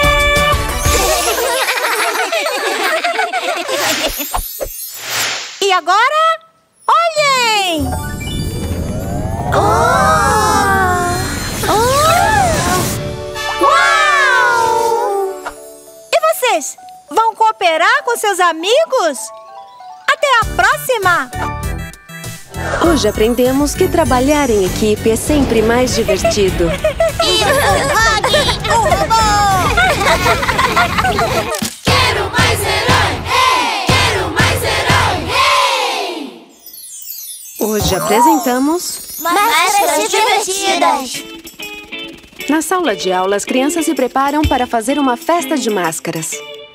E agora, olhem! Uau! E vocês, vão cooperar com seus amigos? Até a próxima! Hoje aprendemos que trabalhar em equipe é sempre mais divertido. Quero mais herói! Hey! Quero mais herói! Hey! Hoje apresentamos... Máscaras divertidas. Na sala de aula, as crianças se preparam para fazer uma festa de máscaras.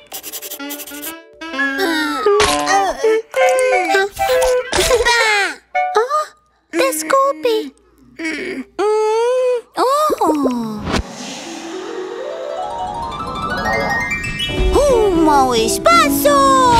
Desculpe. Rumo ao espaço!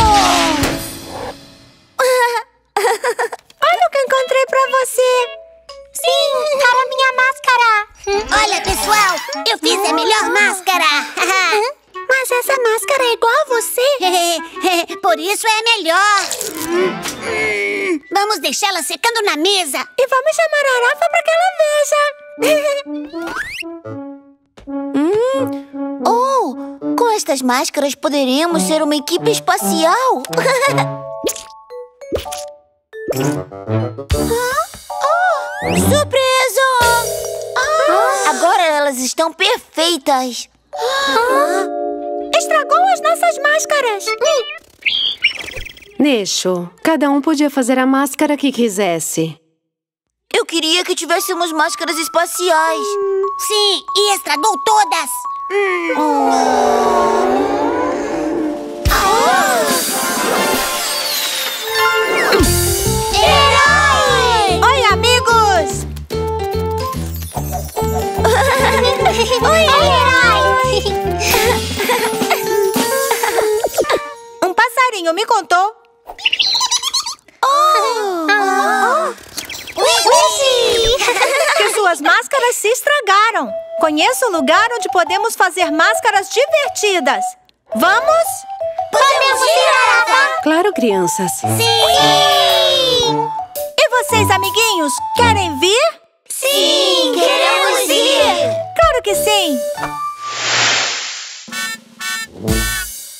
Olha o que eu encontrei pra você! Sim, para minha máscara! Olha, pessoal, eu fiz a melhor máscara! Mas essa máscara é igual a você! Por isso é melhor! Vamos deixá-la secando na mesa! E vamos chamar a Rafa para que ela veja! Com estas máscaras poderemos ser uma equipe espacial. Surpresa! Agora elas estão perfeitas. Estragou as nossas máscaras! Nesho, cada um podia fazer a máscara que quisesse. Eu queria que tivéssemos máscaras espaciais. Sim, e estragou todas! Herói! Oi, amigos! Oi, herói! Um passarinho me contou. Que suas máscaras se estragaram. Conheço um lugar onde podemos fazer máscaras divertidas. Vamos? Podemos ir, Rafa? Claro, crianças. E vocês, amiguinhos, querem vir? Sim, queremos ir! Claro que sim!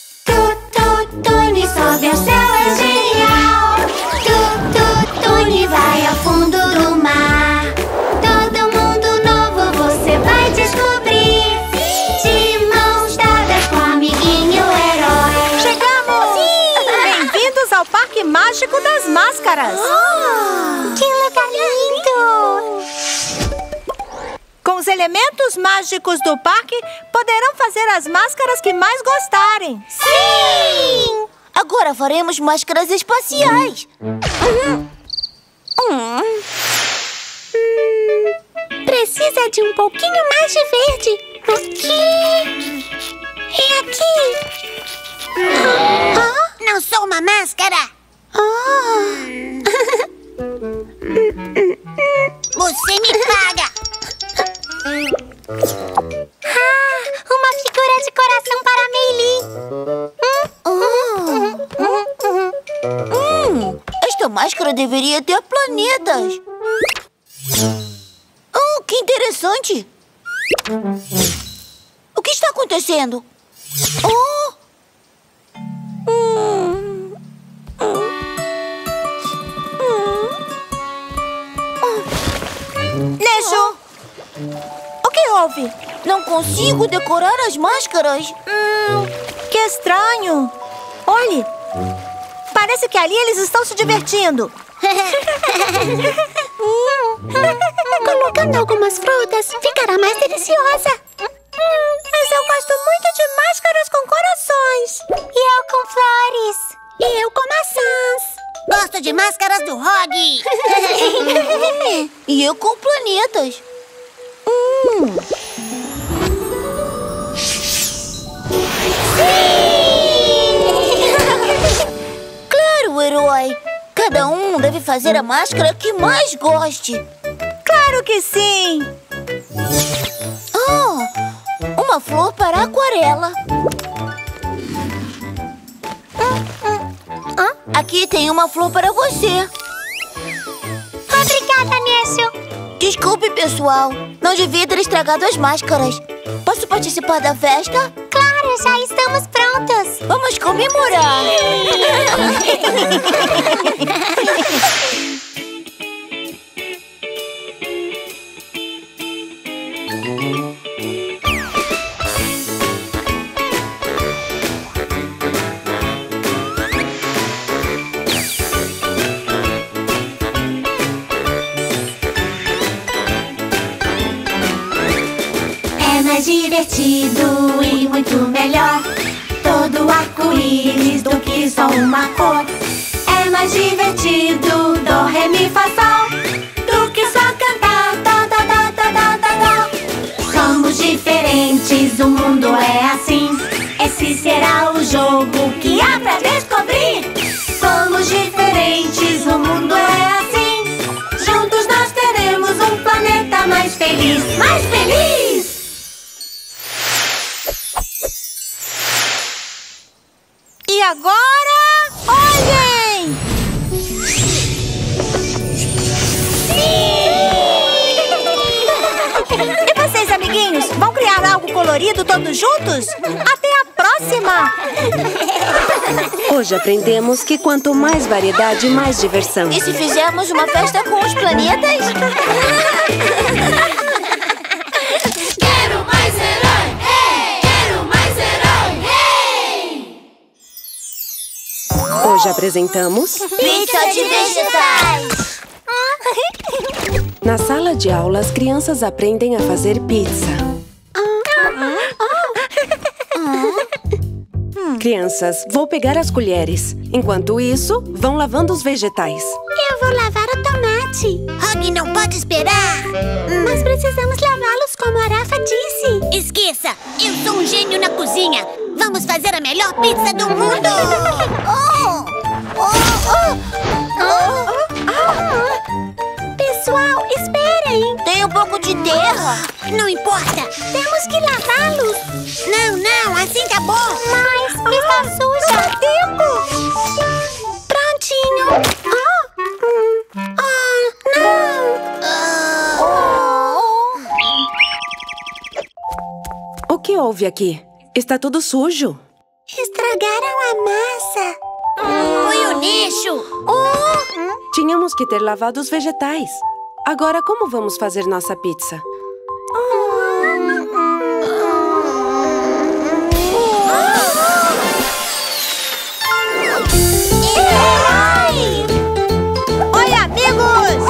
sobe ao céu é genial. Tune vai ao fundo do mar. Todo mundo novo você vai descobrir. De mãos dadas com o amiguinho herói. Chegamos! Bem-vindos ao Parque Mágico das Máscaras! Que lugar lindo! Com os elementos mágicos do parque, poderão fazer as máscaras que mais gostarem. Sim! Agora faremos máscaras espaciais. Precisa de um pouquinho mais de verde. Aqui. E aqui. Não sou uma máscara. Você me paga. Uma figura de coração para Meili. Esta máscara deveria ter planetas. Que interessante. O que está acontecendo? Nesho! O que houve? Não consigo decorar as máscaras. Que estranho! Olhe! Parece que ali eles estão se divertindo. Colocando algumas frutas, ficará mais deliciosa. Mas eu gosto muito de máscaras com corações. E eu com flores. E eu com maçãs. Gosto de máscaras do Hog. E eu com planetas. Claro, herói. Cada um deve fazer a máscara que mais goste. Claro que sim! Uma flor para aquarela. Aqui tem uma flor para você. Obrigada, Nesho. Desculpe, pessoal. Não devia ter estragado as máscaras. Posso participar da festa? Claro, já estamos prontos. Vamos comemorar. Divertido e muito melhor. Todo arco-íris do que só uma cor. É mais divertido do, ré, mi, fá, sol do que só cantar dó, dó, dó, dó, dó, dó, dó. Somos diferentes, o mundo é assim. Esse será o jogo que há pra descobrir. Somos diferentes, o mundo é assim. Juntos nós teremos um planeta mais feliz. Mais feliz! E agora, olhem! E vocês, amiguinhos, vão criar algo colorido todos juntos? Até a próxima! Hoje aprendemos que quanto mais variedade, mais diversão. E se fizermos uma festa com os planetas? Quero mais herói! Hey! Quero mais herói! Hey! Hoje apresentamos... Pizza de vegetais! Na sala de aula, as crianças aprendem a fazer pizza. Crianças, vou pegar as colheres. Enquanto isso, vão lavando os vegetais. Eu vou lavar o tomate. Hug não pode esperar! Mas precisamos lavá-los como a Rafa disse. Esqueça! Eu sou um gênio na cozinha! Vamos fazer a melhor pizza do mundo! Pessoal, esperem. Tem um pouco de terra! Não importa. Temos que lavá-los. Não, assim tá bom. Mas está suja. Não dá tempo. Prontinho. O que houve aqui? Está tudo sujo. Estragaram a massa. Foi o Neixo! Tínhamos que ter lavado os vegetais. Agora, como vamos fazer nossa pizza? Oi, amigos!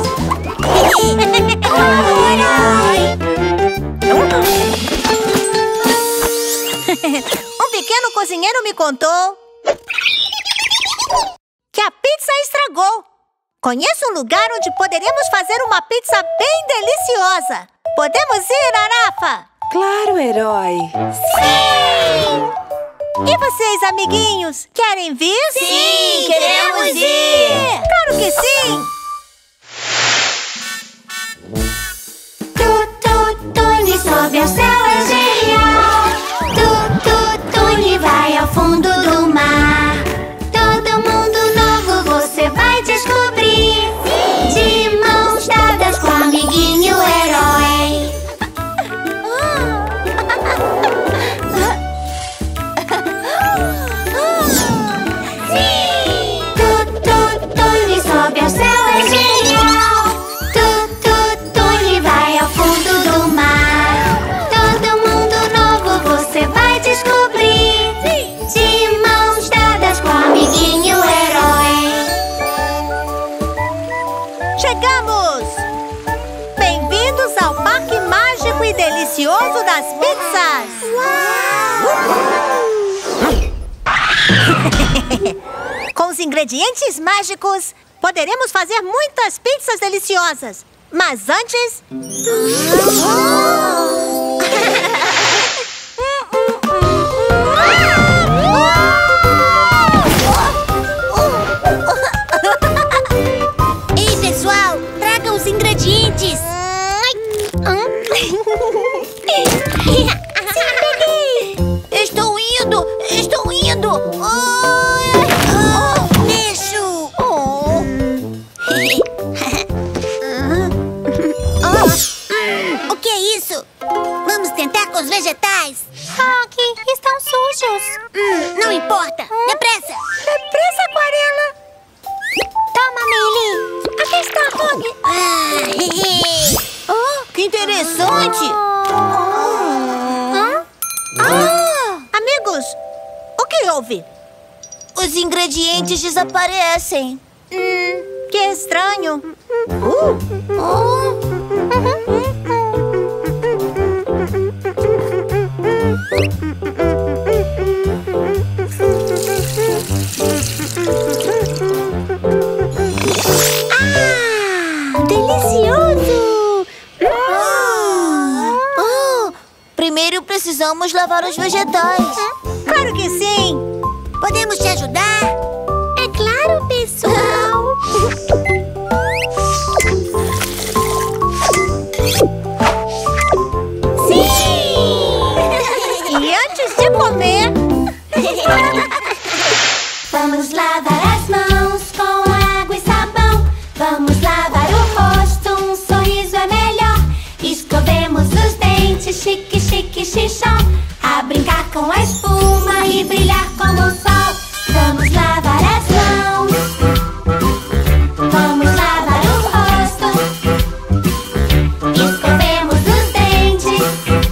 Um pequeno cozinheiro me contou que a pizza estragou. Conheço um lugar onde poderemos fazer uma pizza bem deliciosa. Podemos ir, Arafa? Claro, herói! Sim! E vocês, amiguinhos, querem vir? Sim, queremos ir! Claro que sim! Tuni sobe ao céu, é genial. Tuni vai ao fundo do mar. Todo mundo novo você vai descobrir. De mãos dadas com o amiguinho herói. Tuni sobe ao céu, é genial. Tuni vai ao fundo do mar. Todo mundo novo você vai descobrir. De mãos dadas com o amiguinho herói. Chegamos! Bem-vindos ao Parque Mágico e Delicioso das Pizzas! Com os ingredientes mágicos, poderemos fazer muitas pizzas deliciosas. Mas antes... Ei, pessoal, traga os ingredientes. Estou indo! Estou indo! Neixo! O que é isso? Vamos tentar com os vegetais? Rock, estão sujos. Não importa. Depressa! Depressa, Aquarela! Toma, Millie. Aqui está, Rock. Que interessante! Amigos, o que houve? Os ingredientes desaparecem. Que estranho. Delicioso. Primeiro precisamos lavar os vegetais. Claro que sim! Podemos te ajudar? É claro, pessoal. E antes de comer... Vamos lavar as mãos com água e sabão. Vamos lavar o rosto, um sorriso é melhor. Escovemos os dentes, chique, chique, xixão. A brincar com a espuma e brilhar como o sol. Vamos lavar as mãos. Vamos lavar o rosto. Escovemos os dentes.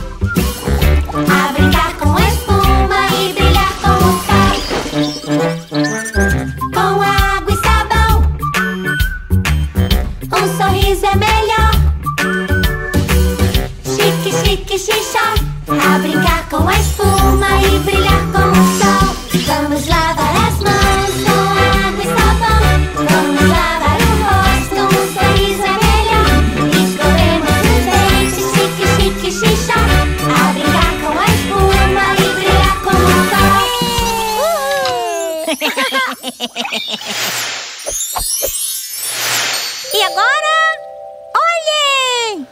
A brincar com a espuma e brilhar como o sol. Com água e sabão, um sorriso é melhor. Chique, chique, xixão. A brincar com a espuma e brilhar como o sol. Vamos lavar as mãos com água e sabão. Vamos lavar o rosto, um sorriso é melhor. Escovemos os dentes, chique, chique, xixão. A brincar com a espuma e brilhar como o sol. E agora... Olhem!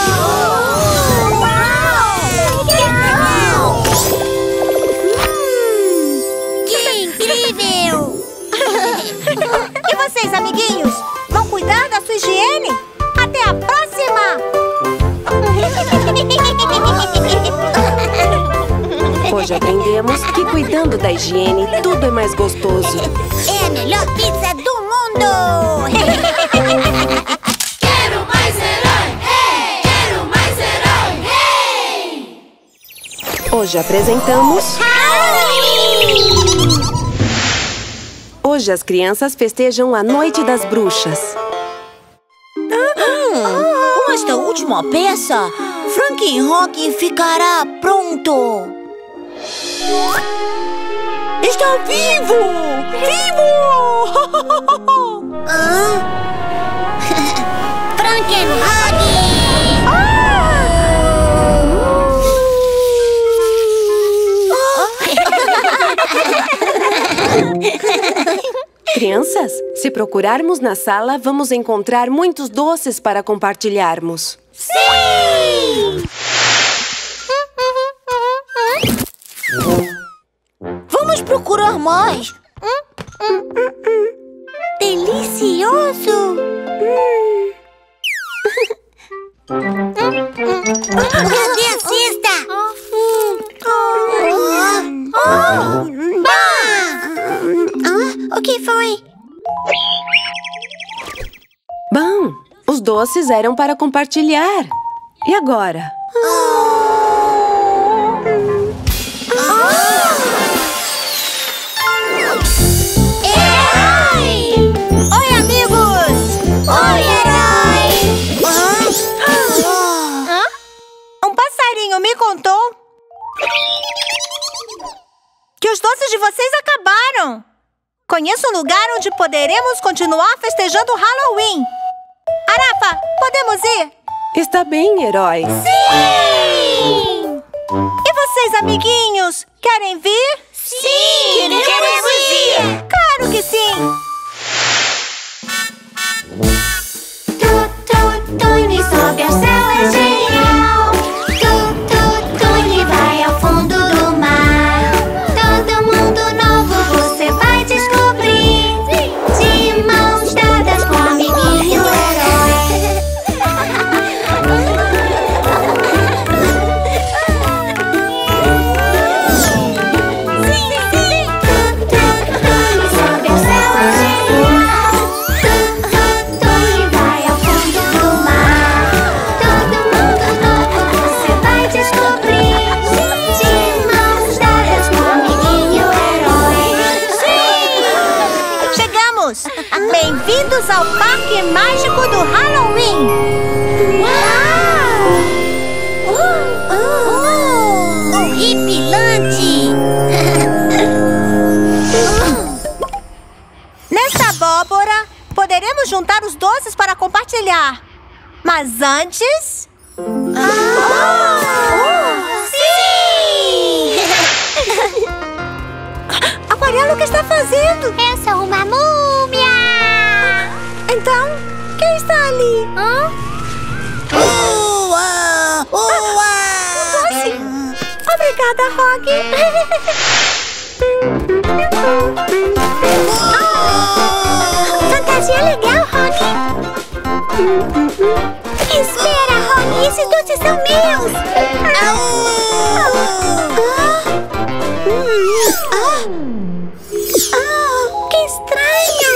Que incrível! E vocês, amiguinhos, vão cuidar da sua higiene? Até a próxima! Hoje aprendemos sabemos que cuidando da higiene, tudo é mais gostoso. É a melhor pizza do mundo! Quero mais herói! Hey! Quero mais herói! Hey! Hoje apresentamos... Halloween! Hoje as crianças festejam a Noite das Bruxas. Com esta última peça, Frankenrock ficará pronto. Está vivo! Vivo! Frankenrock! Crianças, se procurarmos na sala, vamos encontrar muitos doces para compartilharmos. Sim! Vamos procurar mais. Delicioso! Cadê a cesta? O que foi? Bom, os doces eram para compartilhar. E agora? Oi, amigos! Oi, herói! Um passarinho me contou que os doces de vocês acabaram. Conheço um lugar onde poderemos continuar festejando o Halloween. Arafa, podemos ir? Está bem, herói. Sim! E vocês, amiguinhos, querem vir? Sim! Queremos ir! Claro que sim! Tuni sobe ao céu, é genial. Tuni vai ao fundo do mar. Todo mundo novo você vai descobrir. De mãos dadas com o amiguinho herói. Tuni sobe ao céu, é genial. Tuni vai ao fundo do mar. Todo mundo novo você vai descobrir. De mãos dadas com o amiguinho herói. Chegamos! Bem-vindos ao Parque Mágico do Halloween! Horripilante! Nesta abóbora, poderemos juntar os doces para compartilhar. Mas antes... Sim! Aquarela, o que está fazendo? Eu sou uma múmia! Então, quem está ali? Doce! Obrigada, Rogue! Fantasia legal, Rogue! Espera, Rogue! Esses doces são meus! Que estranho!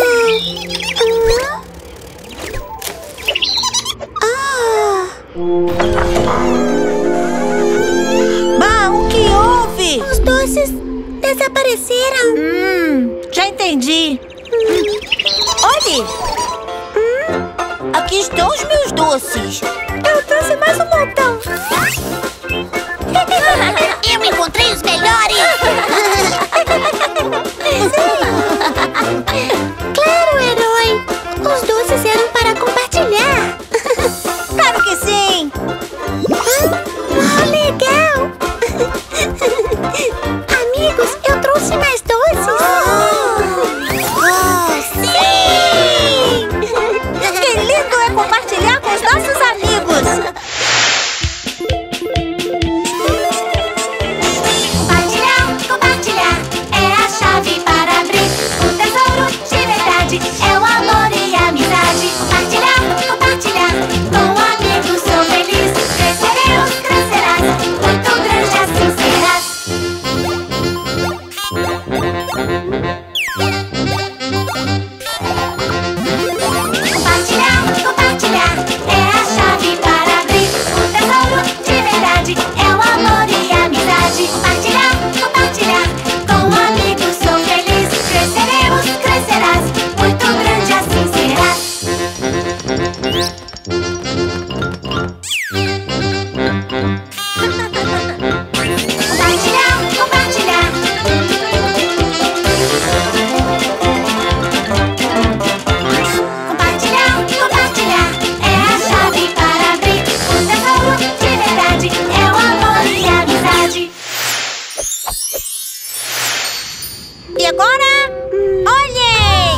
Bah, o que houve? Os doces desapareceram! Já entendi. Olhe! Aqui estão os meus doces. Eu trouxe mais um montão. Eu encontrei os melhores! Claro, herói! Os doces eram para compartilhar! Claro que sim. Legal! Amigos, eu trouxe mais doces! Sim! Que lindo é compartilhar com os nossos amigos. Compartilhar é a chave para abrir o tesouro de verdade. É o amor e a amizade. Compartilhar, com amigos sou feliz. Cresceremos, crescerás, muito grande assim serás. E agora, olhem!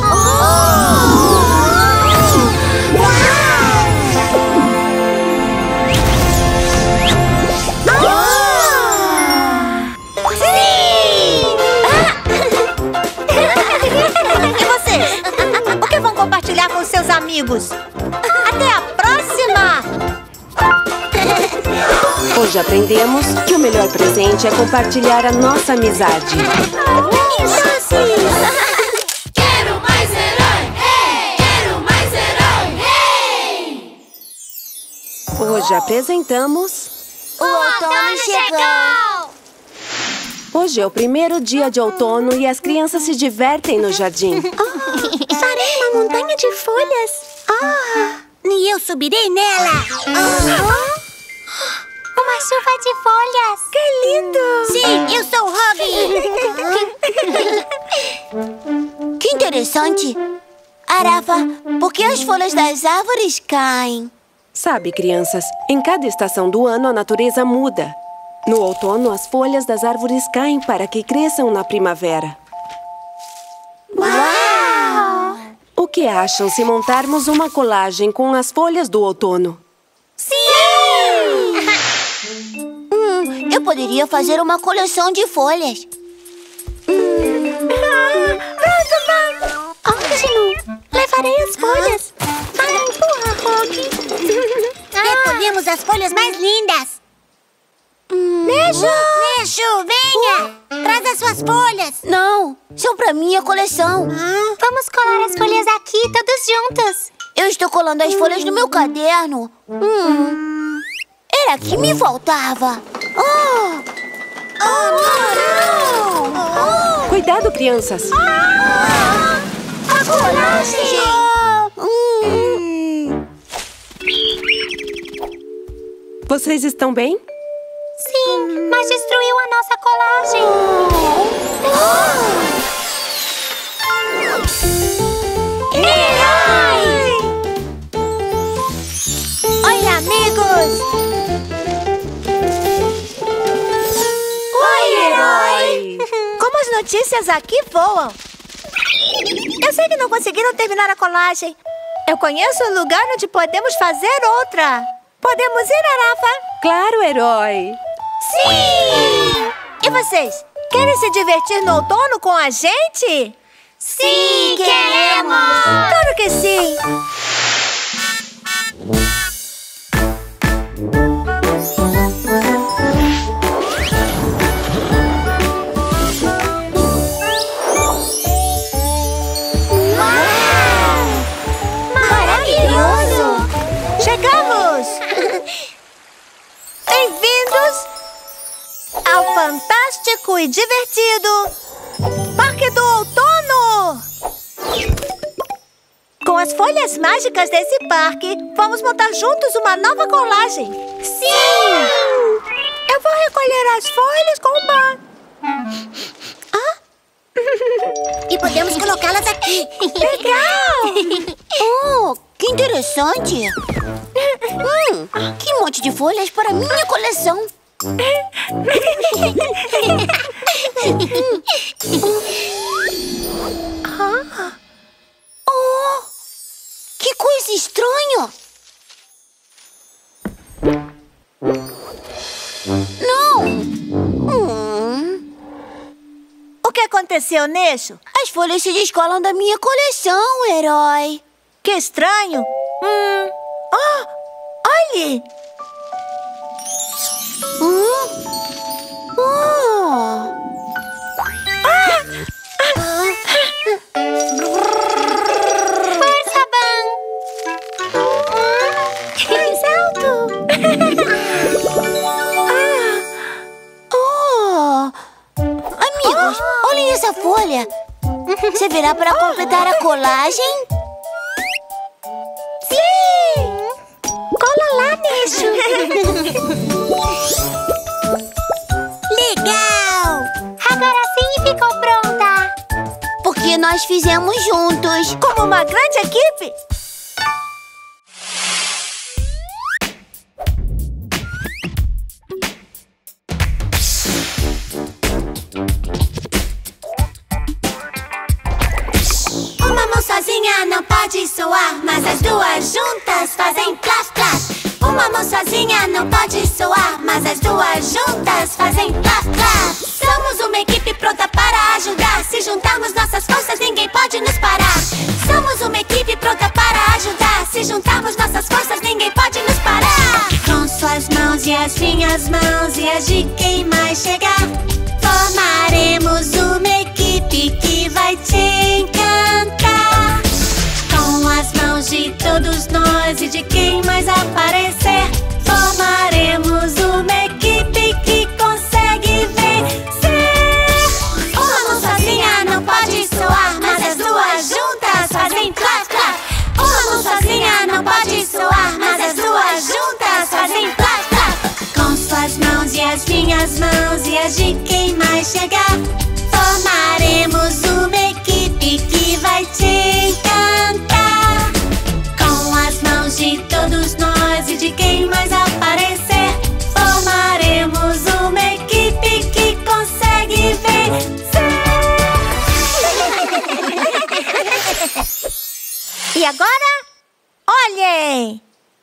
E vocês? O que vão compartilhar com seus amigos? Até a próxima! Hoje aprendemos que o melhor presente é compartilhar a nossa amizade. Quero mais herói! Hey! Quero mais herói! Hey! Hoje apresentamos... O outono chegou! Hoje é o primeiro dia de outono e as crianças se divertem no jardim. Farei uma montanha de folhas. E eu subirei nela. Uma chuva de folhas. Que lindo! Sim, eu sou o Robin. Que interessante! Arafa, por que as folhas das árvores caem? Sabe, crianças, em cada estação do ano a natureza muda. No outono, as folhas das árvores caem para que cresçam na primavera. Uau! O que acham se montarmos uma colagem com as folhas do outono? Eu poderia fazer uma coleção de folhas. Ótimo! Levarei as folhas. Empurra, Rogue. Recolhemos as folhas mais lindas. Nesho, venha! Traz as suas folhas. Não, são pra minha coleção. Vamos colar as folhas aqui, todos juntos. Eu estou colando as folhas no meu caderno. Era que me faltava. Cuidado, crianças! A colagem! Vocês estão bem? Sim, mas destruiu a nossa colagem. Herói! Oi, amigos! Oi, herói! Como as notícias aqui voam! Eu sei que não conseguiram terminar a colagem. Eu conheço um lugar onde podemos fazer outra. Podemos ir, Arafa? Claro, herói! Sim! E vocês? Querem se divertir no outono com a gente? Sim, queremos! Claro que sim! Maravilhoso! Chegamos! Bem-vindos ao fantástico e divertido Parque do Outono! Com as folhas mágicas desse parque, vamos montar juntos uma nova colagem. Sim! Eu vou recolher as folhas com o pão. E podemos colocá-las aqui. Legal! Oh, que interessante! Que monte de folhas para minha coleção! Oh, que coisa estranha! Não! O que aconteceu, Nesho? As folhas se descolam da minha coleção, herói! Que estranho! Olhe! Força, Ban! Mais alto! Amigos, olhem essa folha! Servirá para completar a colagem? Sim! Cola lá, Nesho! Legal! Agora sim ficou pronta! Porque nós fizemos juntos. Como uma grande equipe! sozinha não pode soar, mas as duas juntas fazem plaf, plaf. Uma mão sozinha não pode soar, mas as duas juntas fazem plaf, plaf. Somos uma equipe pronta para ajudar. Se juntarmos nossas forças, ninguém pode nos parar. Somos uma equipe pronta para ajudar. Se juntarmos nossas forças, ninguém pode nos parar. Com suas mãos e as minhas mãos e as de quem mais chegar, formaremos uma equipe que vai te encantar. Com as mãos de todos nós e de quem mais aparecer, formaremos uma equipe que consegue vencer. Uma mão sozinha não pode soar, mas as duas juntas fazem plaf, plaf. Uma mão sozinha não pode soar, mas as duas juntas fazem plaf, plaf. Com suas mãos e as minhas mãos e as de quem mais chegar, formaremos uma equipe que vai te encantar. Com as mãos de todos nós e de quem mais aparecer, formaremos uma equipe que consegue vencer. E agora, olhem!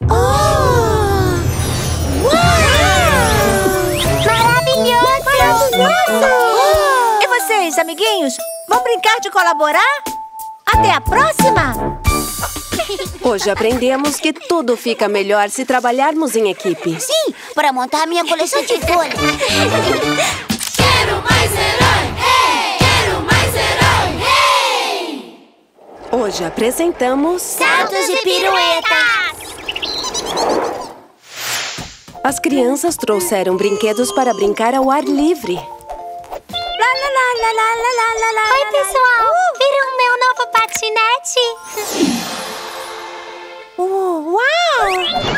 E vocês, amiguinhos, vão brincar de colaborar? Até a próxima! Hoje aprendemos que tudo fica melhor se trabalharmos em equipe. Sim, para montar minha coleção de folhas. Quero mais herói! Hey! Quero mais herói! Hey! Hoje apresentamos Saltos e piruetas. As crianças trouxeram brinquedos para brincar ao ar livre. Oi, pessoal! Viram o meu novo patinete? Uau!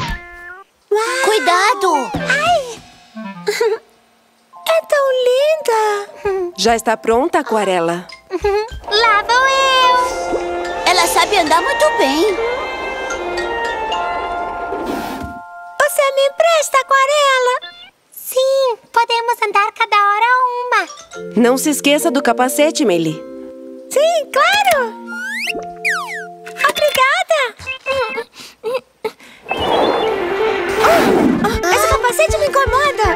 Cuidado! É tão linda! Já está pronta, Aquarela? Lá vou eu! Ela sabe andar muito bem. Você me empresta, Aquarela? Sim, podemos andar cada hora uma. Não se esqueça do capacete, Meili. Sim, claro! Obrigada! Esse capacete me incomoda!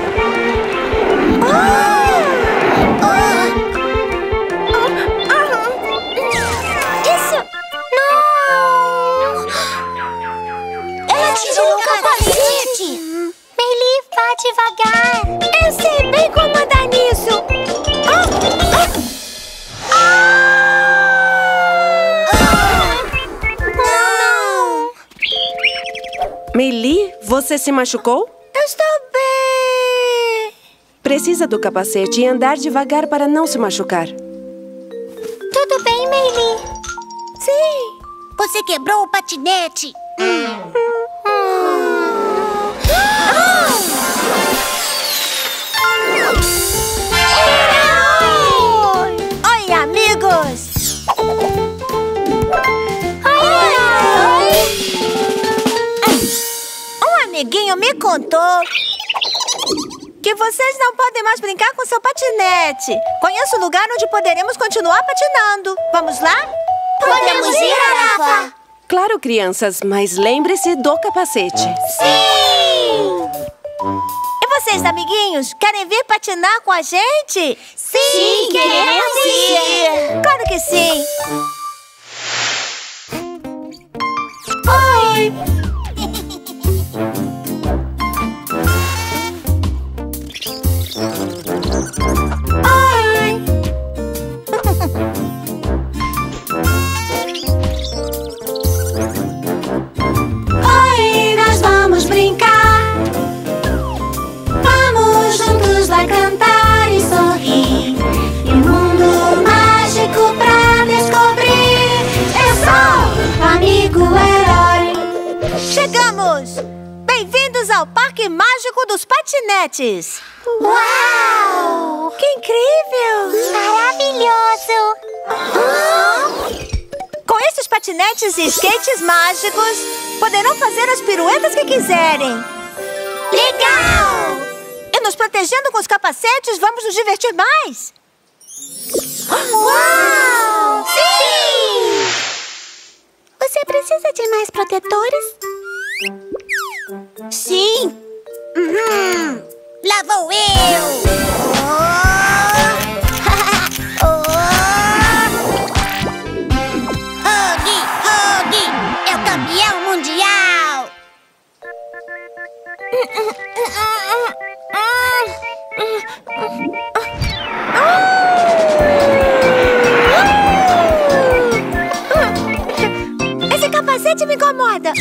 Isso! Não! Ela tirou o capacete. Meili, vá devagar. Eu sei bem como andar nisso! Não! Meili, você se machucou? Eu estou bem! Precisa do capacete e andar devagar para não se machucar. Tudo bem, Meili? Sim! Você quebrou o patinete. Oi, amigos! Um amiguinho me contou que vocês não podem mais brincar com seu patinete. Conheço um lugar onde poderemos continuar patinando. Vamos lá? Podemos ir, Arafa? Claro, crianças, mas lembre-se do capacete. Sim! E vocês, amiguinhos, querem vir patinar com a gente? Sim, queremos ir. Claro que sim! Oi! Oi! Oi, nós vamos brincar. Vamos juntos lá cantar e sorrir. E um mundo mágico pra descobrir. Eu sou o amigo herói. Chegamos! Bem-vindos ao Parque Mágico dos Patinetes! Uau! Que incrível! Maravilhoso! Com esses patinetes e skates mágicos, poderão fazer as piruetas que quiserem. Legal! E nos protegendo com os capacetes, vamos nos divertir mais! Uau! Sim! Precisa de mais protetores? Sim! Lá vou eu! Huggy! É o campeão mundial! Esse capacete me incomoda.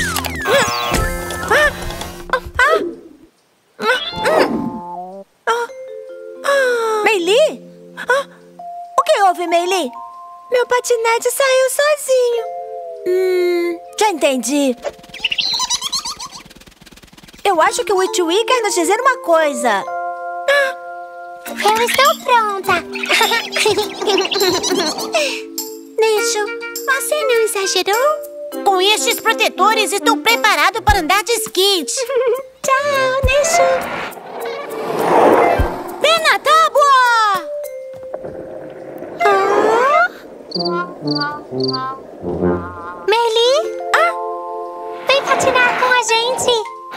Meili? O que houve, Meili? Meu patinete saiu sozinho. Já entendi. Eu acho que o Witchy quer nos dizer uma coisa. Eu estou pronta! Nesho, você não exagerou? Com estes protetores, estou preparado para andar de skate. Tchau, Nesho! Pé na tábua! Meili? Vem patinar com a gente!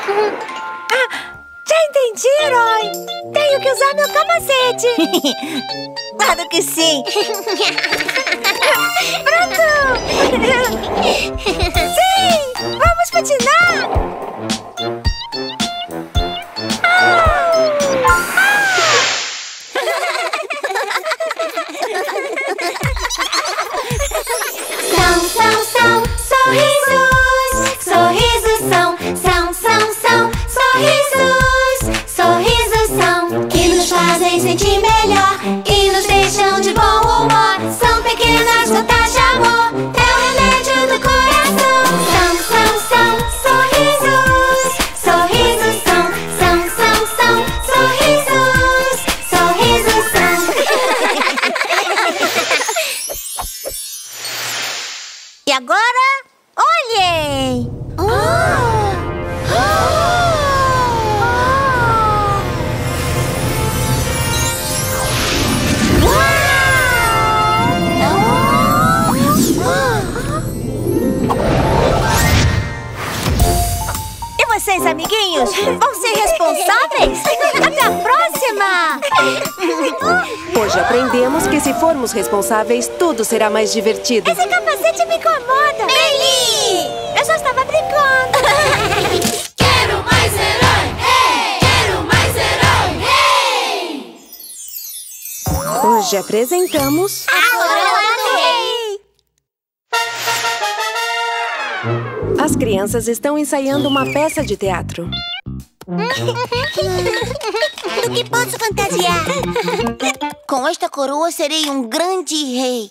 Já entendi, herói. Tenho que usar meu capacete. Claro que sim. Pronto! Sim! Vamos patinar! São sorrisos. Sorrisos são sorrisos. Sorrisos são que nos fazem sentir melhor e nos deixam de bom humor. São pequenas gotas de amor, é o remédio do coração. São sorrisos. Sorrisos são sorrisos. Sorrisos são. E agora, olhem! E vocês, amiguinhos, vão ser responsáveis? Até a próxima! Hoje aprendemos que se formos responsáveis, tudo será mais divertido. Esse capacete me incomoda! Meili! Eu só estava brincando! Quero mais herói, hey! Quero mais herói, hey! Hoje apresentamos... A coroa do rei! As crianças estão ensaiando uma peça de teatro. Do que posso fantasiar? Com esta coroa, serei um grande rei.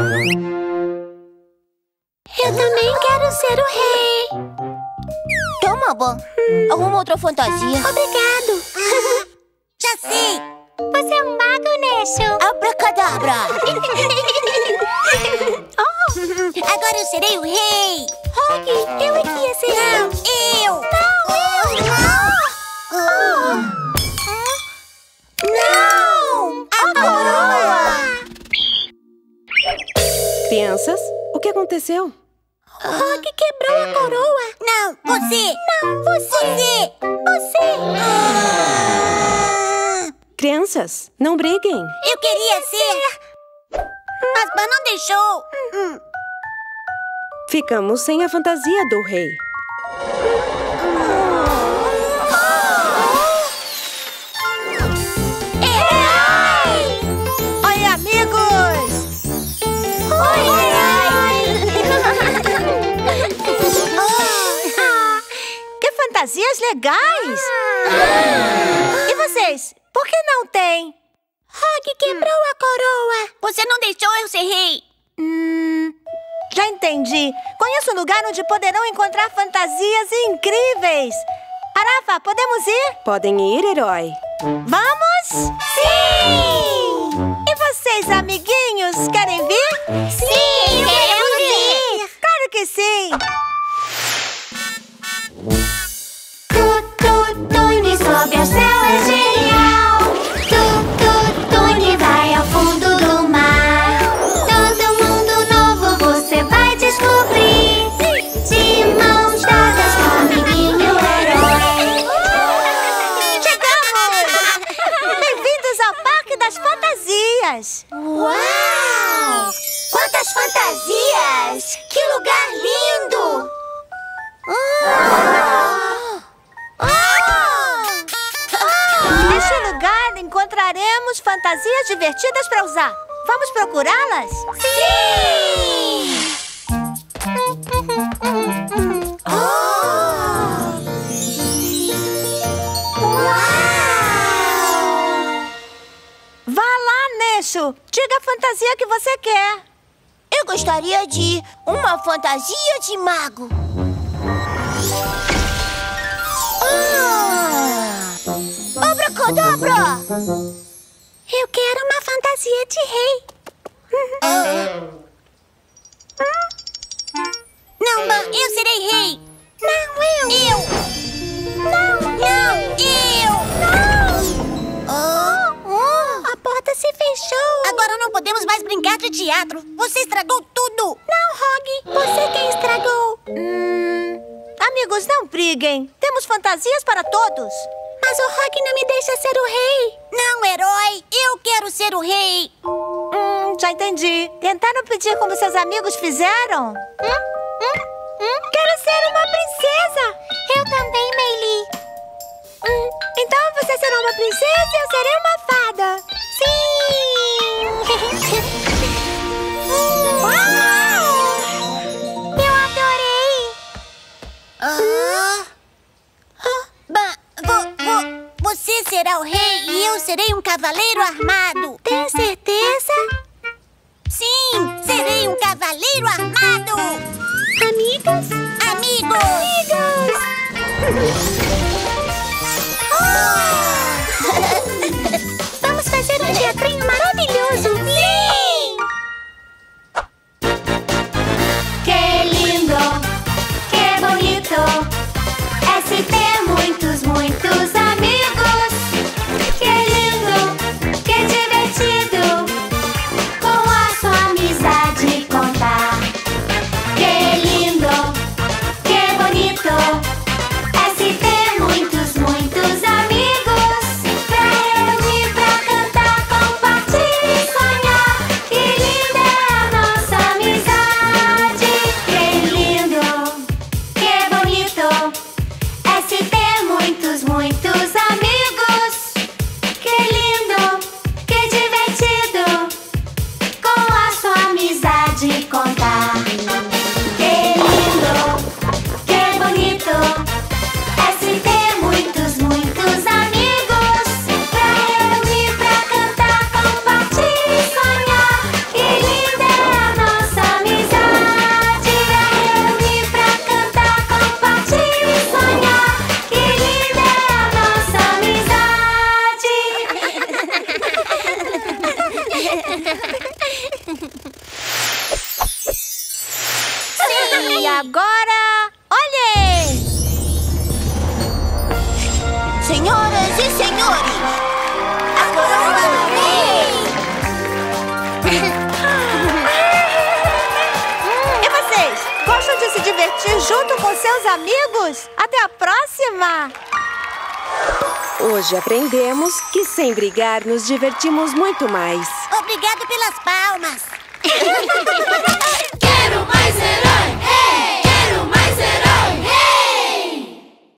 Eu também quero ser o rei! Toma, Ban. Arruma outra fantasia. Obrigado! Já sei! Você é um mago, Nesho! Abracadabra! Agora eu serei o rei! Huggy, eu é que ia ser eu! Não! A coroa! Crianças, o que aconteceu? Huggy quebrou a coroa! Não, você! Não, você! Crianças, não briguem. Eu queria ser! Mas Ban não deixou! Ficamos sem a fantasia do rei. Oi, amigos! Oi! Que fantasias legais! E vocês? Por que não tem? Huggy quebrou a coroa! Você não deixou eu ser rei. Já entendi. Conheço um lugar onde poderão encontrar fantasias incríveis. Arafa, podemos ir? Podem ir, herói. Vamos? Sim! E vocês, amiguinhos, querem vir? Sim, queremos ir! Claro que sim! Tuni sobe ao céu, é genial. Tuni vai ao fundo do mar. Todo mundo novo você vai descobrir. Deus! Que lugar lindo! Neste lugar encontraremos fantasias divertidas para usar. Vamos procurá-las? Sim! Vá lá, Neixo. Diga a fantasia que você quer. Eu gostaria de uma fantasia de mago. Abracadabra! Eu quero uma fantasia de rei. Não, eu serei rei. Não, eu. Não, eu. A porta se fechou. Agora não podemos mais brincar de teatro. Você estragou tudo. Não, Hoggy. Você quem estragou. Amigos, não briguem. Temos fantasias para todos. Mas o Hoggy não me deixa ser o rei. Não, herói. Eu quero ser o rei. Já entendi. Tentaram pedir como seus amigos fizeram? Quero ser uma princesa. Eu também, Meili. Então você será uma princesa e eu serei uma fada. Sim! Uau! Eu adorei! Você será o rei e eu serei um cavaleiro armado. Tem certeza? Sim, serei um cavaleiro armado. Amigos? Amigos! Vamos fazer um teatrinho maravilhoso. Sim! Que lindo, que bonito é se ter muitos, muitos amigos. Que lindo, que divertido com a sua amizade contar. Que lindo, que bonito é se ter muitos, muitos amigos. Pra reunir, pra cantar, compartilhar e sonhar. Que linda é a nossa amizade. Que lindo, que bonito é se ter muitos, muitos amigos. Que lindo, que divertido com a sua amizade contar. Que lindo, que bonito é se ter muitos, muitos amigos. Pra reunir, pra cantar, compartilhar e sonhar. Que linda é a nossa amizade. Pra reunir, pra cantar, compartilhar e sonhar. Que linda é a nossa amizade. E agora, olhem! Senhoras e senhores, A coroa do rei! E vocês? Gostam de se divertir junto com seus amigos? Até a próxima! Hoje aprendemos que sem brigar nos divertimos muito mais. Obrigado pelas palmas. Quero mais heróis!